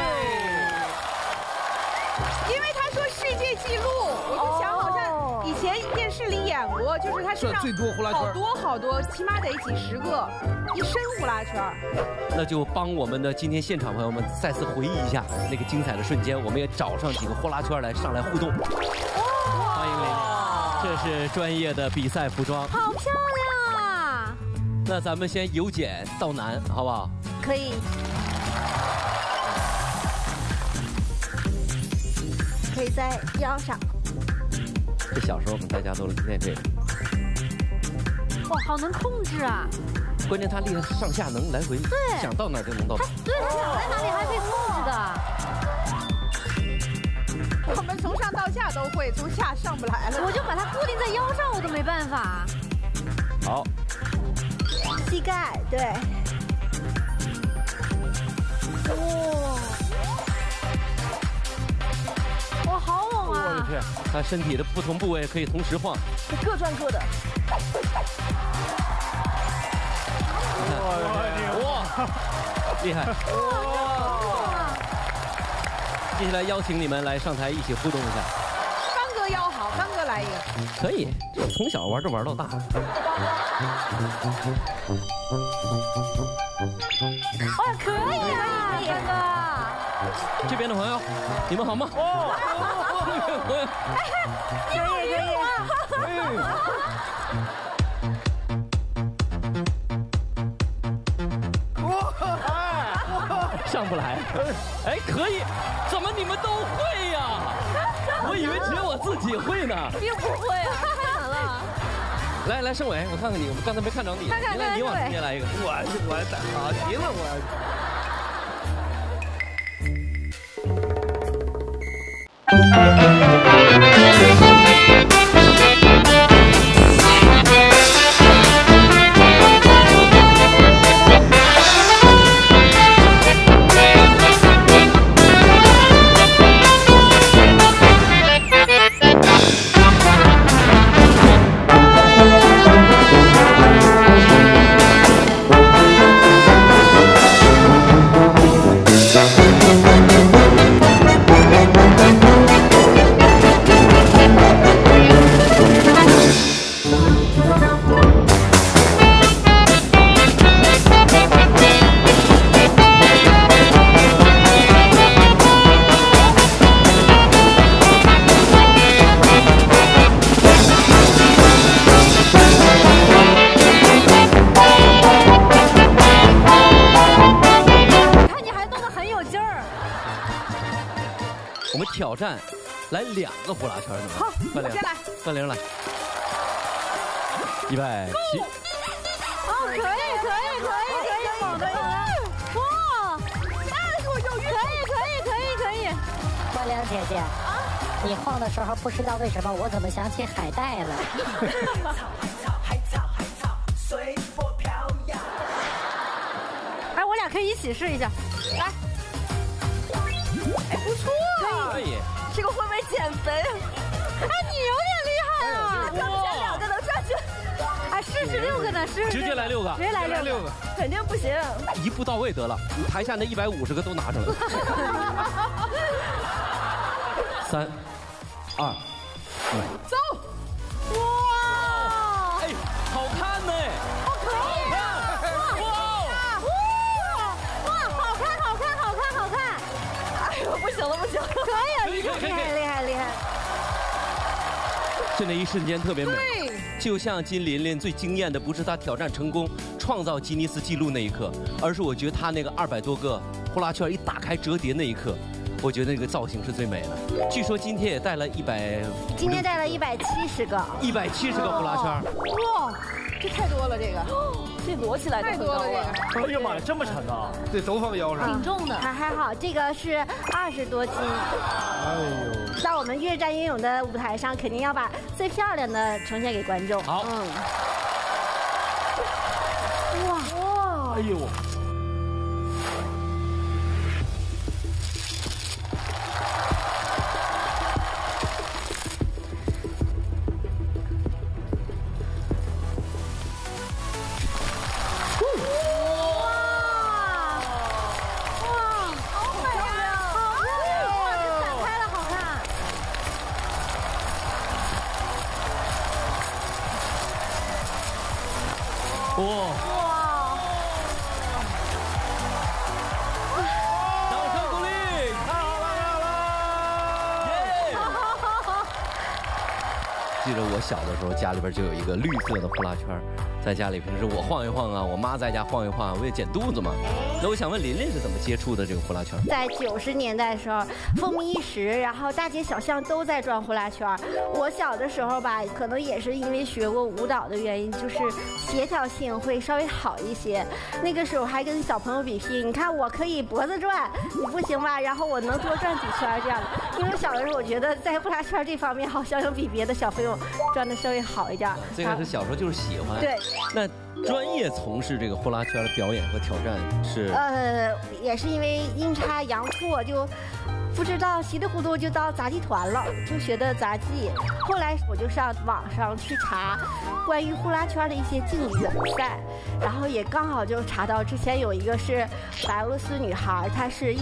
S1: 因为他说世界纪录，我就想好像以前电视里演过，就是他身上
S3: 最多呼啦圈，
S1: 好多，起码得几10个，一身呼啦圈。
S2: 那就帮我们的今天现场朋友们再次回忆一下那个精彩的瞬间，我们也找上几个呼啦圈来上来互动。欢迎琳琳，这是专业的比赛服装，
S10: 好漂亮啊！
S2: 那咱们先由简到难，好不好？
S10: 可以。
S7: 可以在腰上。
S2: 这小时候我们大家都练这个。
S7: 哇，好能控制啊！
S2: 关键他厉害，上下能来回，
S7: 对，
S2: 想到哪儿就能到哪儿。
S7: 对，他想在哪里还可以控制的。
S1: 我们从上到下都会，从下上不来了。
S7: 我就把它固定在腰上，我都没办法。
S2: 好，
S7: 膝盖对。哇，好猛啊！
S2: 我的天，他身体的不同部位可以同时晃，
S11: 各转各的。
S2: 哇，厉害！接下来邀请你们来上台一起互动一下。
S1: 刚哥腰好，刚哥来一个。
S2: 可以，从小玩着玩到大。
S7: 哇，可以啊，刚哥。
S2: 这边的朋友，你们好吗？哦，
S7: 可以可以。
S2: 上不来，哎，可以，怎么你们都会呀？我以为只有我自己会呢。
S11: 并不会啊，太难了。
S2: 来，盛伟，我看看你，我刚才没看着你。
S7: 看
S2: 来，你往中间来一个。
S3: 我好极了，
S2: 挑战，来2个呼啦圈，怎么样？
S1: 好，我先来。
S2: 范玲来，170。
S7: 哦，可以，猛的有了！哇，哎呦，可以！
S4: 万良姐姐，你晃的时候不知道为什么我怎么想起海带了？
S7: 哎，我俩可以一起试一下，来。
S1: 哎，不错啊！
S2: 可以，
S11: 这个会不会减肥？
S7: 哎，你有点厉害啊！
S11: 前2个能上去。
S7: 哎，试6个呢，试
S2: 直接来6个，
S7: 直接来6个，
S11: 肯定不行。
S2: 一步到位得了，你台下那150个都拿上来。3、2、1，
S1: 走！
S7: 哇！
S2: 哎，好看呢！
S7: 好可以啊！哇！好看！
S11: 哎呦，不行了！
S7: 可以，厉害！
S2: 就那一瞬间特别美，
S1: 对，
S2: 就像金琳琳最惊艳的不是她挑战成功创造吉尼斯纪录那一刻，而是我觉得她那个200多个呼啦圈一打开折叠那一刻，我觉得那个造型是最美的。据说今天也带了
S7: 今天带了170个
S2: ，170个呼啦圈。
S1: 哇，这太多了，这个。
S11: 这摞起来
S1: 太多了，这个。
S12: 哎呀妈呀，这么沉呐！
S3: 对，都放腰上。
S7: 挺重的，还好，这个是20多斤。
S3: 哎呦，
S7: 在我们越战越勇的舞台上，肯定要把最漂亮的呈现给观众。
S2: 好，
S7: 哇，
S12: 哎呦。
S2: 哇！掌声鼓励！太好了！耶！姐记得我小的时候家里边就有一个绿色的呼啦圈，在家里平时我晃一晃啊，我妈在家晃一晃，我也减肚子嘛。那我想问琳琳是怎么接触的这个呼啦圈？
S13: 在90年代的时候风靡一时，然后大街小巷都在转呼啦圈。我小的时候吧，可能也是因为学过舞蹈的原因，就是协调性会稍微好一些。那个时候还跟小朋友比拼，你看我可以脖子转，你不行吧？然后我能多转几圈这样的。因为小的时候我觉得在呼啦圈这方面好像要比别的小朋友转的稍微好一点。
S2: 这个是小时候就是喜欢。
S13: 对。
S2: 那专业从事这个呼啦圈的表演和挑战是？
S13: 也是因为阴差阳错就。不知道稀里糊涂就到杂技团了，就学的杂技。后来我就上网上去查关于呼啦圈的一些竞技的比赛，然后也刚好就查到之前有一个是白俄罗斯女孩，她是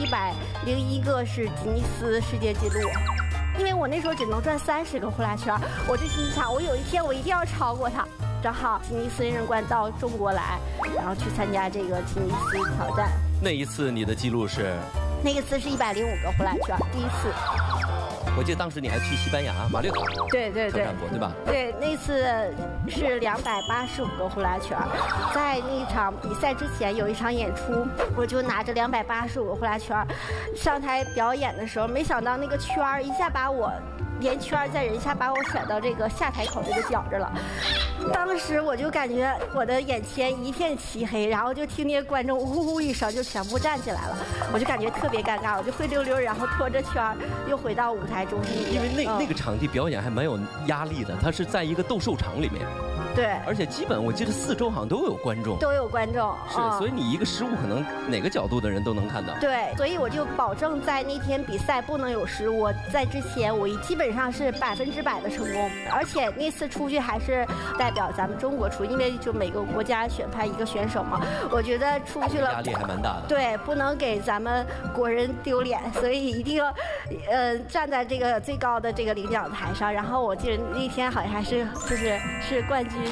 S13: 101个是吉尼斯世界纪录。因为我那时候只能转30个呼啦圈，我就心想我有一天我一定要超过她。正好吉尼斯人官到中国来，然后去参加这个吉尼斯挑战。
S2: 那一次你的记录是？
S13: 那个次是105个呼啦圈，第一次。
S2: 我记得当时你还去西班牙马略卡
S13: 对
S2: 挑战过，对吧？
S13: 对，那次是285个呼啦圈。在那场比赛之前有一场演出，我就拿着285个呼啦圈上台表演的时候，没想到那个圈儿一下把我。连圈在人一下把我甩到这个下台口这个角着了，当时我就感觉我的眼前一片漆黑，然后就听见观众呜呼一声就全部站起来了，我就感觉特别尴尬，我就灰溜溜，然后拖着圈又回到舞台中心。
S2: 因为那个场地表演还蛮有压力的，它是在一个斗兽场里面。
S13: 对，
S2: 而且基本我记得4周好像都有观众，
S13: 是，
S2: 所以你一个失误可能哪个角度的人都能看到。
S13: 对，所以我就保证在那天比赛不能有失误。在之前我基本上是100%的成功，而且那次出去还是代表咱们中国出，因为就每个国家选派一个选手嘛。我觉得出去了
S2: 压力还蛮大的。
S13: 对，不能给咱们国人丢脸，所以一定要站在这个最高的这个领奖台上。然后我记得那天好像还是是冠军。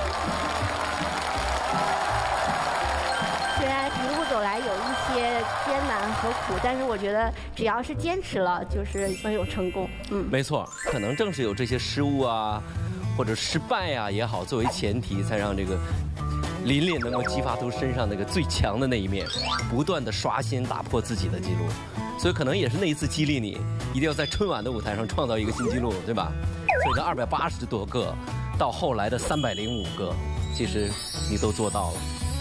S13: 虽然一路走来有一些艰难和苦，但是我觉得只要是坚持了，就是会有成功。
S2: 没错，可能正是有这些失误啊，或者失败啊也好，作为前提，才让这个琳琳能够激发出身上那个最强的那一面，不断的刷新打破自己的记录。所以可能也是那一次激励你，一定要在春晚的舞台上创造一个新纪录，对吧？所以这280多个。到后来的305个，其实你都做到了。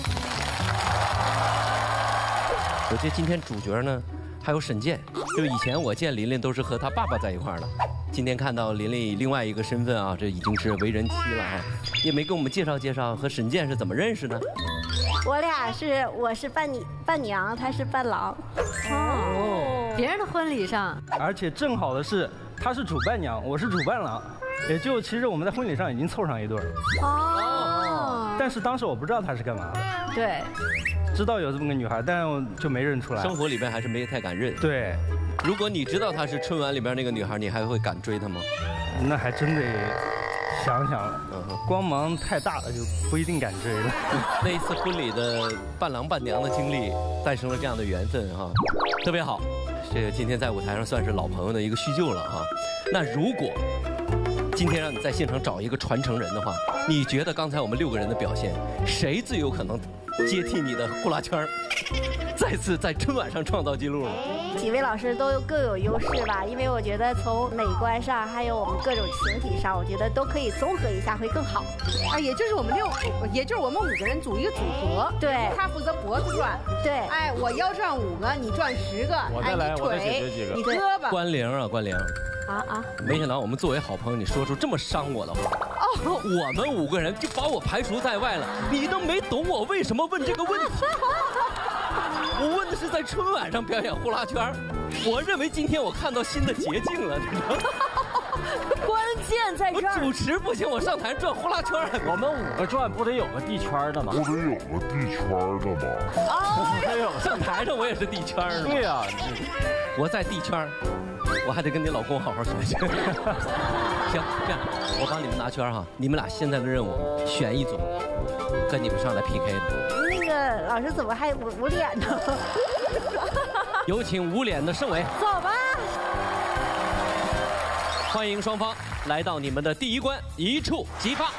S2: 我觉得今天主角呢，还有沈健。就以前我见琳琳都是和她爸爸在一块儿的，今天看到琳琳以另外一个身份啊，这已经是为人妻了啊，也没给我们介绍介绍和沈健是怎么认识的。
S13: 我是伴娘，他是伴郎。
S7: 别人的婚礼上，
S14: 而且正好的是，他是主伴娘，我是主伴郎。也就其实我们在婚礼上已经凑上一对儿。但是当时我不知道她是干嘛的。
S13: 对。
S14: 知道有这么个女孩，但就没认出来。
S2: 生活里边还是没太敢认。
S14: 对。
S2: 如果你知道她是春晚里边那个女孩，你还会敢追她吗？
S14: 那还真得想想了。光芒太大了，就不一定敢追了。
S2: 那一次婚礼的伴郎伴娘的经历，诞生了这样的缘分哈，特别好。这个今天在舞台上算是老朋友的一个叙旧了哈。那如果今天让你在现场找一个传承人的话，你觉得刚才我们6个人的表现，谁最有可能接替你的呼啦圈，再次在春晚上创造纪录呢？
S13: 几位老师都各有优势吧，因为我觉得从美观上，还有我们各种形体上，我觉得都可以综合一下会更好。
S1: 也就是我们5个人组一个组合，
S13: 对，
S1: 他负责脖子转，
S13: 对，
S1: 我腰转5个，你转10个，
S12: 我再来，我再解决几个，
S1: 你胳膊。
S2: 关玲啊，关玲。没想到我们作为好朋友，你说出这么伤我的话。我们5个人就把我排除在外了，你都没懂我为什么问这个问题。我问的是在春晚上表演呼啦圈，我认为今天我看到新的捷径了，知道吗？
S11: 关键在这儿，
S2: 我主持不行，我上台转呼啦圈。
S12: 我们5个转不得有个地圈的吗？
S2: 上台上我也是地圈的。
S12: 对呀，
S2: 我在地圈，我还得跟你老公好好学学。行，这样我帮你们拿圈哈，你们俩现在的任务选一组，跟你们上来 PK 的。
S13: 那个老师怎么还捂脸呢？
S2: 有请捂脸的盛伟。
S13: 走吧。
S2: 欢迎双方。 来到你们的第一关，一触即发。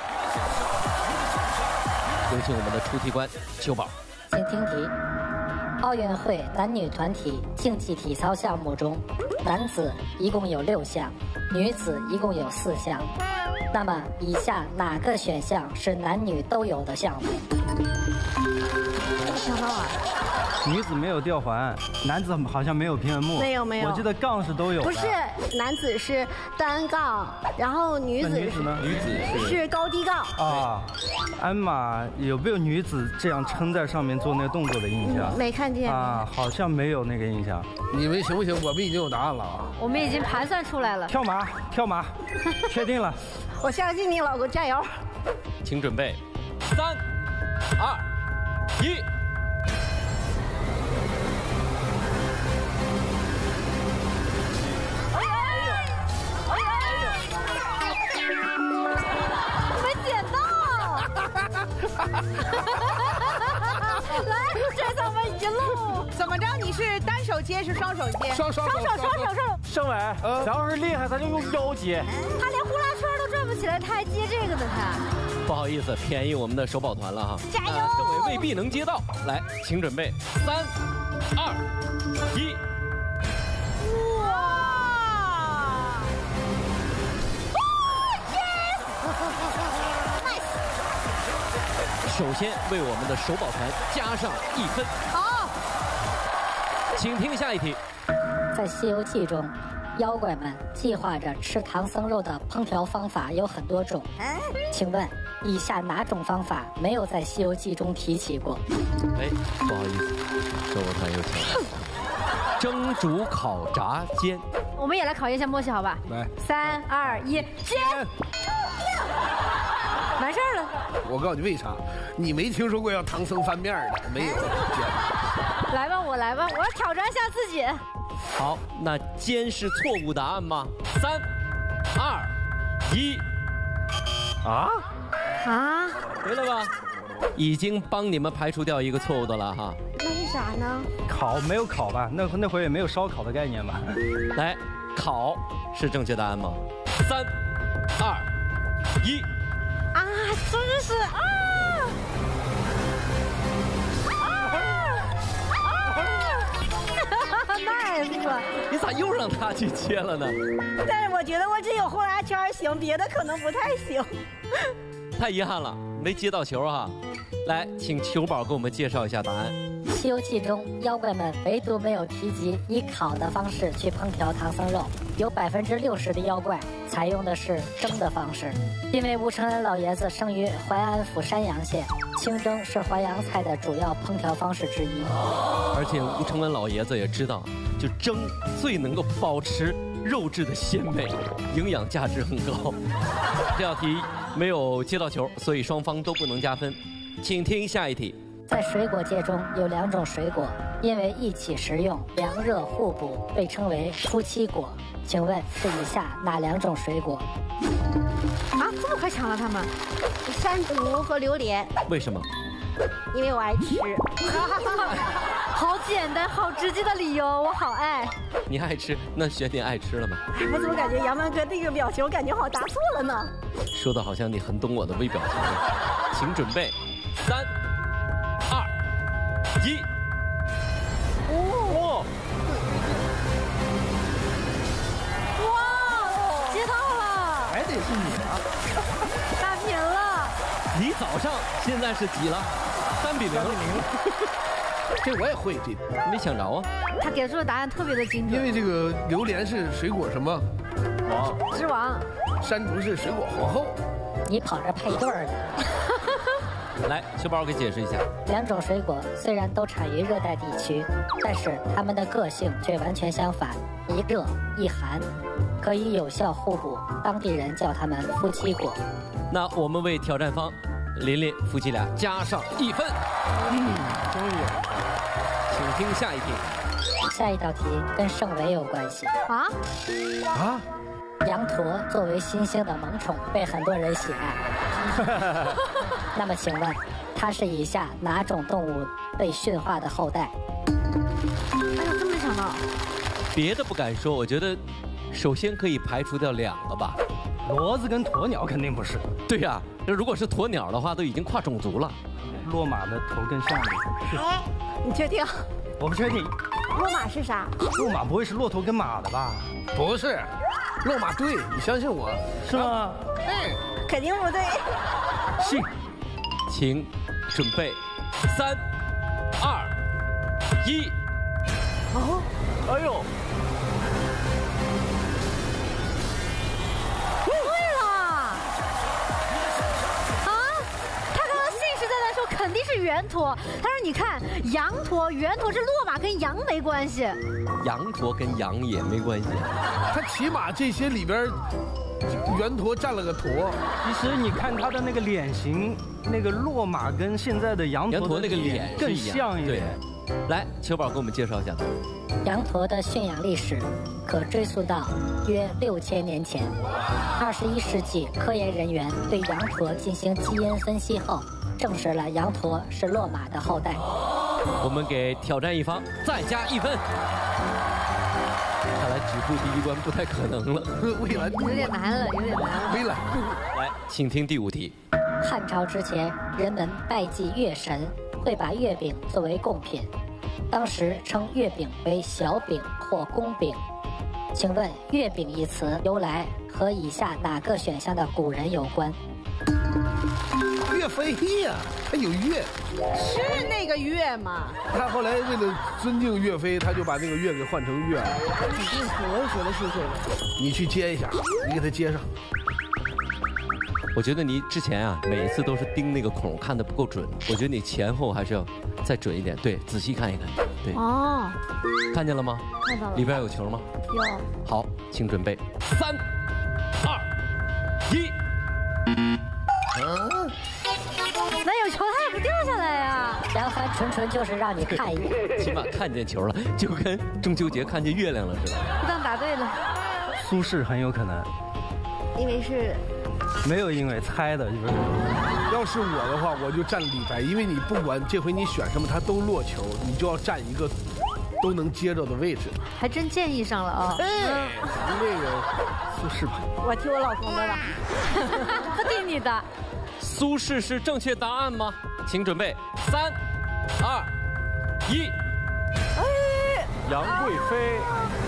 S2: 有请我们的出题官秋宝。
S4: 请听题：奥运会男女团体竞技体操项目中，男子一共有6项，女子一共有4项。那么，以下哪个选项是男女都有的项目？
S13: 想到啊。
S14: 女子没有吊环，男子好像没有平衡木。
S13: 没有。我
S14: 记得杠是都有的。
S13: 不是，男子是单杠，然后女子
S14: 女子呢？
S2: 女子
S13: 是高低杠。
S14: 啊，鞍马有没有女子这样撑在上面做那个动作的印象？
S13: 没看见
S14: 啊，好像没有那个印象。
S3: 你们行不行？我们已经有答案了啊。
S13: 我们已经盘算出来了。
S14: 跳马，确定了。
S13: 我相信你，老公，加油！
S2: 请准备，3、2、1。
S13: 来，这次我们一路
S1: 怎么着？你是单手接是双手接？
S3: 双手。
S12: 盛伟，咱要是厉害，咱就用腰接。
S13: 他连呼啦圈都转不起来，他还接这个呢？他
S2: 不好意思，便宜我们的手保团了哈。
S13: 加油！
S2: 盛伟未必能接到。来，请准备，3、2、1。首先为我们的手保团加上1分。
S1: 好，
S2: 请听下一题。
S4: 在《西游记》中，妖怪们计划着吃唐僧肉的烹调方法有很多种。请问，以下哪种方法没有在《西游记》中提起过？
S2: 哎，不好意思，手保团有请。蒸、煮、烤、炸、煎。
S13: 我们也来考验一下默契，好吧？
S3: 来
S13: ，3、2、1，煎。完事儿了。
S3: 我告诉你为啥？你没听说过要唐僧翻面的，没有。
S13: 来吧，我来吧，我要挑战一下自己。
S2: 好，那煎是错误答案吗？3、2、1。
S13: 啊？
S2: 对了吧？已经帮你们排除掉一个错误的了哈。
S13: 那是啥呢？
S14: 烤没有烤吧？那会儿也没有烧烤的概念吧？
S2: 来，烤是正确答案吗？3、2、1。
S13: 啊，真是啊！nice 了。
S2: 你咋又让他去接了呢？
S13: 但是我觉得我只有呼啦圈行，别的可能不太行。
S2: 太遗憾了，没接到球哈。来，请球宝给我们介绍一下答案。
S4: 《西游记》中，妖怪们唯独没有提及以烤的方式去烹调唐僧肉，有60%的妖怪采用的是蒸的方式。因为吴承恩老爷子生于淮安府山阳县，清蒸是淮扬菜的主要烹调方式之一。
S2: 而且吴承恩老爷子也知道，就蒸最能够保持肉质的鲜美，营养价值很高。这道题没有接到球，所以双方都不能加分。请听下一题。
S4: 在水果界中有2种水果，因为一起食用，凉热互补，被称为夫妻果。请问是以下哪2种水果？
S13: 啊，这么快抢了他们？山竹和榴莲。
S2: 为什么？
S13: 因为我爱吃。好简单，好直接的理由，我好爱。
S2: 你爱吃，那选你爱吃了吗？
S13: 我怎么感觉杨曼哥这个表情，我感觉好答错了呢？
S2: 说的好像你很懂我的微表情。请准备，3、2、1。
S13: 哇！接到了！
S14: 还得是你啊！
S13: 打平了。
S2: 你早上现在是几了？3比0。
S3: 这我也会，这
S2: 没想着啊。
S13: 他给出的答案特别的精准。
S3: 因为这个榴莲是水果什么？
S2: 王
S13: 之王。
S3: 山竹是水果皇后。
S4: 你跑这配对儿的。
S2: 来，秋宝给解释一下。
S4: 2种水果虽然都产于热带地区，但是它们的个性却完全相反，一热一寒，可以有效互补。当地人叫它们夫妻果。
S2: 那我们为挑战方琳琳夫妻俩加上1分。
S3: 终于有。
S2: 请听下一题。
S4: 下一道题跟盛伟有关系。
S3: 啊？
S4: 羊驼作为新兴的萌宠，被很多人喜爱。那么请问，它是以下哪种动物被驯化的后代？
S13: 哎呀，真没想到。
S2: 别的不敢说，我觉得首先可以排除掉2个吧。
S14: 骡子跟鸵鸟肯定不是。
S2: 对呀，那如果是鸵鸟的话，都已经跨种族了。
S14: 骆马的头更像一点。
S13: 哎，你确定？
S14: 我不确定。
S13: 骆马是啥？
S14: 骆马不会是骆驼跟马的吧？
S3: 不是，骆马对，你相信我，
S14: 是吗？
S3: 哎，
S13: 肯定不对。
S14: 信。
S2: 请准备，3、2、1。
S12: 哦，哎呦！
S7: 对了！啊，他刚刚信誓旦旦说肯定是圆驼，但是你看羊驼、圆驼，这骆马跟羊没关系。
S2: 羊驼跟羊也没关系。
S3: 他起码这些里边，圆驼占了个驼。
S14: 其实你看他的那个脸型，那个骆马跟现在的羊驼
S2: 那个脸
S14: 更像一点。
S2: 来，秋宝给我们介绍一下。
S4: 羊驼的驯养历史可追溯到约6000年前。21世纪，科研人员对羊驼进行基因分析后，证实了羊驼是骆马的后代。
S2: 我们给挑战一方再加1分。看来止步第一关不太可能了。
S3: 蔚蓝
S7: 有点难了，有点难了。
S3: 蔚蓝。
S2: 来，请听第5题。
S4: 汉朝之前，人们拜祭月神，会把月饼作为贡品。当时称月饼为小饼或公饼。请问“月饼”一词由来和以下哪个选项的古人有关？
S3: 岳飞呀，他有月，
S1: 是那个月吗？
S3: 他后来为了尊敬岳飞，他就把那个月给换成月了。
S1: 肯定是，我也觉得是这个。
S3: 你去接一下，你给他接上。
S2: 我觉得你之前啊，每一次都是盯那个孔看的不够准。我觉得你前后还是要再准一点。对，仔细看一看。对。
S7: 哦。
S2: 看见了吗？
S7: 看到了。
S2: 里边有球吗？
S7: 有。
S2: 好，请准备，3、2、1。
S7: 没有球，它也不掉下来呀。
S4: 杨帆纯就是让你看一眼，
S2: 起码看见球了，就跟中秋节看见月亮了似的。
S7: 不当答对了。
S14: 苏轼很有可能，
S13: 因为是
S14: 没有因为猜的，就是。
S3: 要是我的话，我就站李白，因为你不管这回你选什么，他都落球，你就要占一个都能接着的位置。
S7: 还真建议上了啊！
S3: 哎，咱这个苏轼吧，
S13: 我替我老公的了，
S7: 不替你的。
S2: 苏轼是正确答案吗？请准备，3、2、1。
S12: 哎，杨贵妃。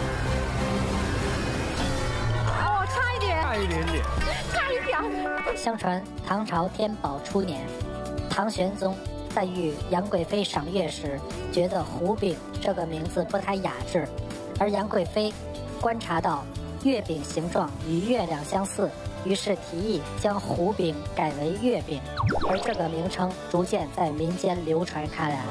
S7: 哦，差一点。
S12: 差一点点。
S7: 差一点。
S4: 相传唐朝天宝初年，唐玄宗在与杨贵妃赏月时，觉得胡饼这个名字不太雅致，而杨贵妃观察到月饼形状与月亮相似，于是提议将胡饼改为月饼，而这个名称逐渐在民间流传开来。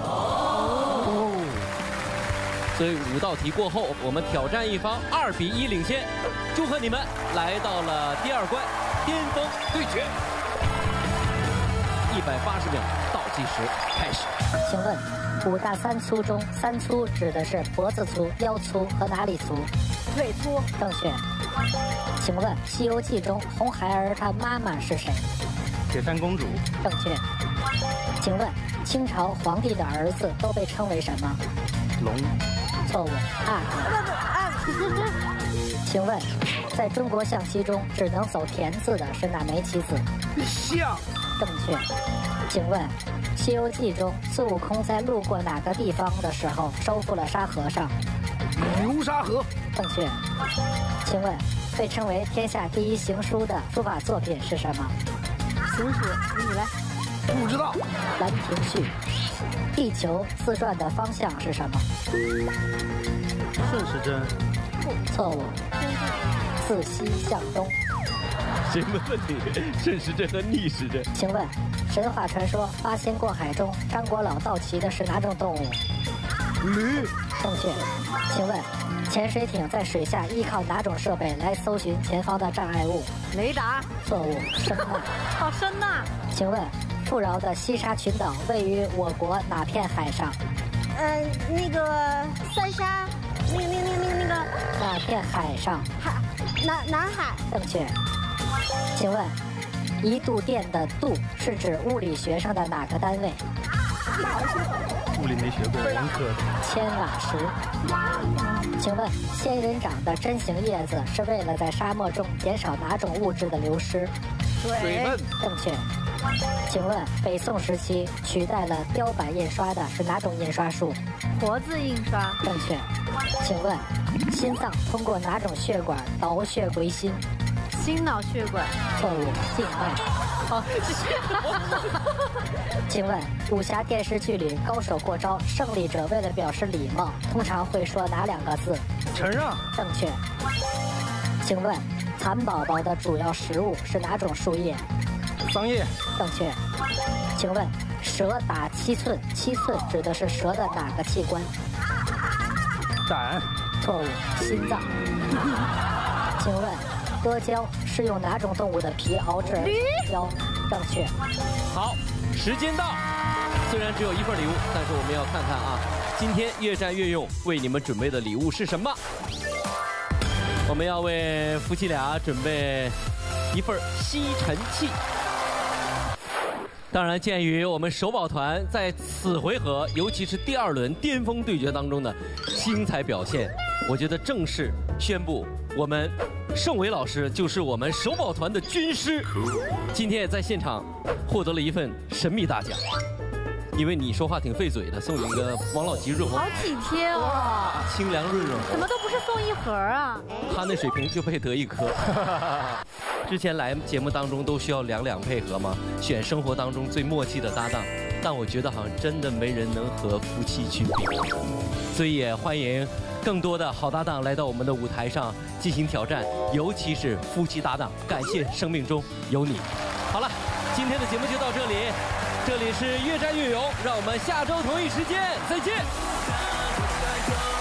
S2: 所以5道题过后，我们挑战一方2比1领先，祝贺你们来到了第2关巅峰对决。180秒倒计时开始。
S4: 请问5大3粗中，3粗指的是脖子粗、腰粗和哪里粗？
S13: 腿粗。
S4: 正确。请问《西游记》中红孩儿他妈妈是谁？
S14: 铁扇公主。
S4: 正确。请问清朝皇帝的儿子都被称为什么？
S14: 龙。
S4: 错误。请问在中国象棋中只能走田字的是哪枚棋子？
S3: 象。
S4: 正确。请问《西游记》中孙悟空在路过哪个地方的时候收复了沙和尚？
S3: 流沙河。
S4: 正确。请问被称为天下第一行书的书法作品是什么？
S13: 行书，你来。
S3: 不知道。
S4: 兰亭序。地球自转的方向是什么？
S14: 顺时针。
S4: 错误。自西向东。
S2: 谁问问题？顺时针和逆时针。
S4: 请问神话传说八仙过海中张国老盗骑的是哪种动物？
S3: 驴。
S4: 正确。请问潜水艇在水下依靠哪种设备来搜寻前方的障碍物？
S7: 雷达。
S4: 错误。声呐。
S7: 好声呐。
S4: 请问富饶的西沙群岛位于我国哪片海上？
S13: 那个三沙，那个
S4: 哪片海上？
S13: 南海。
S4: 正确。请问1度电的度是指物理学上的哪个单位？
S14: 物理没学过，文科的。
S4: 铅瓦石。请问仙人掌的针形叶子是为了在沙漠中减少哪种物质的流失？
S3: 水分。
S4: 正确。请问北宋时期取代了雕版印刷的是哪种印刷术？
S7: 活字印刷。
S4: 正确。请问心脏通过哪种血管导血归心？
S7: 心脑血管。
S4: 错误，静脉。
S7: 哦，
S4: 请问武侠电视剧里高手过招，胜利者为了表示礼貌，通常会说哪2个字？
S14: 承让。
S4: 正确。请问蚕宝宝的主要食物是哪种树叶？
S14: 桑叶。
S4: 正确。请问蛇打7寸，7寸指的是蛇的哪个器官？
S14: 胆。
S4: 错误，心脏。请问阿胶是用哪种动物的皮熬制？胶。正确。
S2: 好，时间到。虽然只有1份礼物，但是我们要看看啊，今天越战越勇为你们准备的礼物是什么？我们要为夫妻俩准备1份吸尘器。当然，鉴于我们手宝团在此回合，尤其是第2轮巅峰对决当中的精彩表现，我觉得正式宣布我们盛伟老师就是我们手宝团的军师。今天也在现场获得了一份神秘大奖。因为你说话挺费嘴的，送你一个王老吉润喉。
S7: 好体贴哦！
S2: 清凉润润喉。
S7: 怎么都不是送1盒啊？
S2: 他那水平就配得1颗。之前来节目当中都需要2配合吗？选生活当中最默契的搭档，但我觉得好像真的没人能和夫妻去比。所以也欢迎更多的好搭档来到我们的舞台上进行挑战，尤其是夫妻搭档。感谢生命中有你。好了，今天的节目就到这里。这里是越战越勇，让我们下周同一时间再见。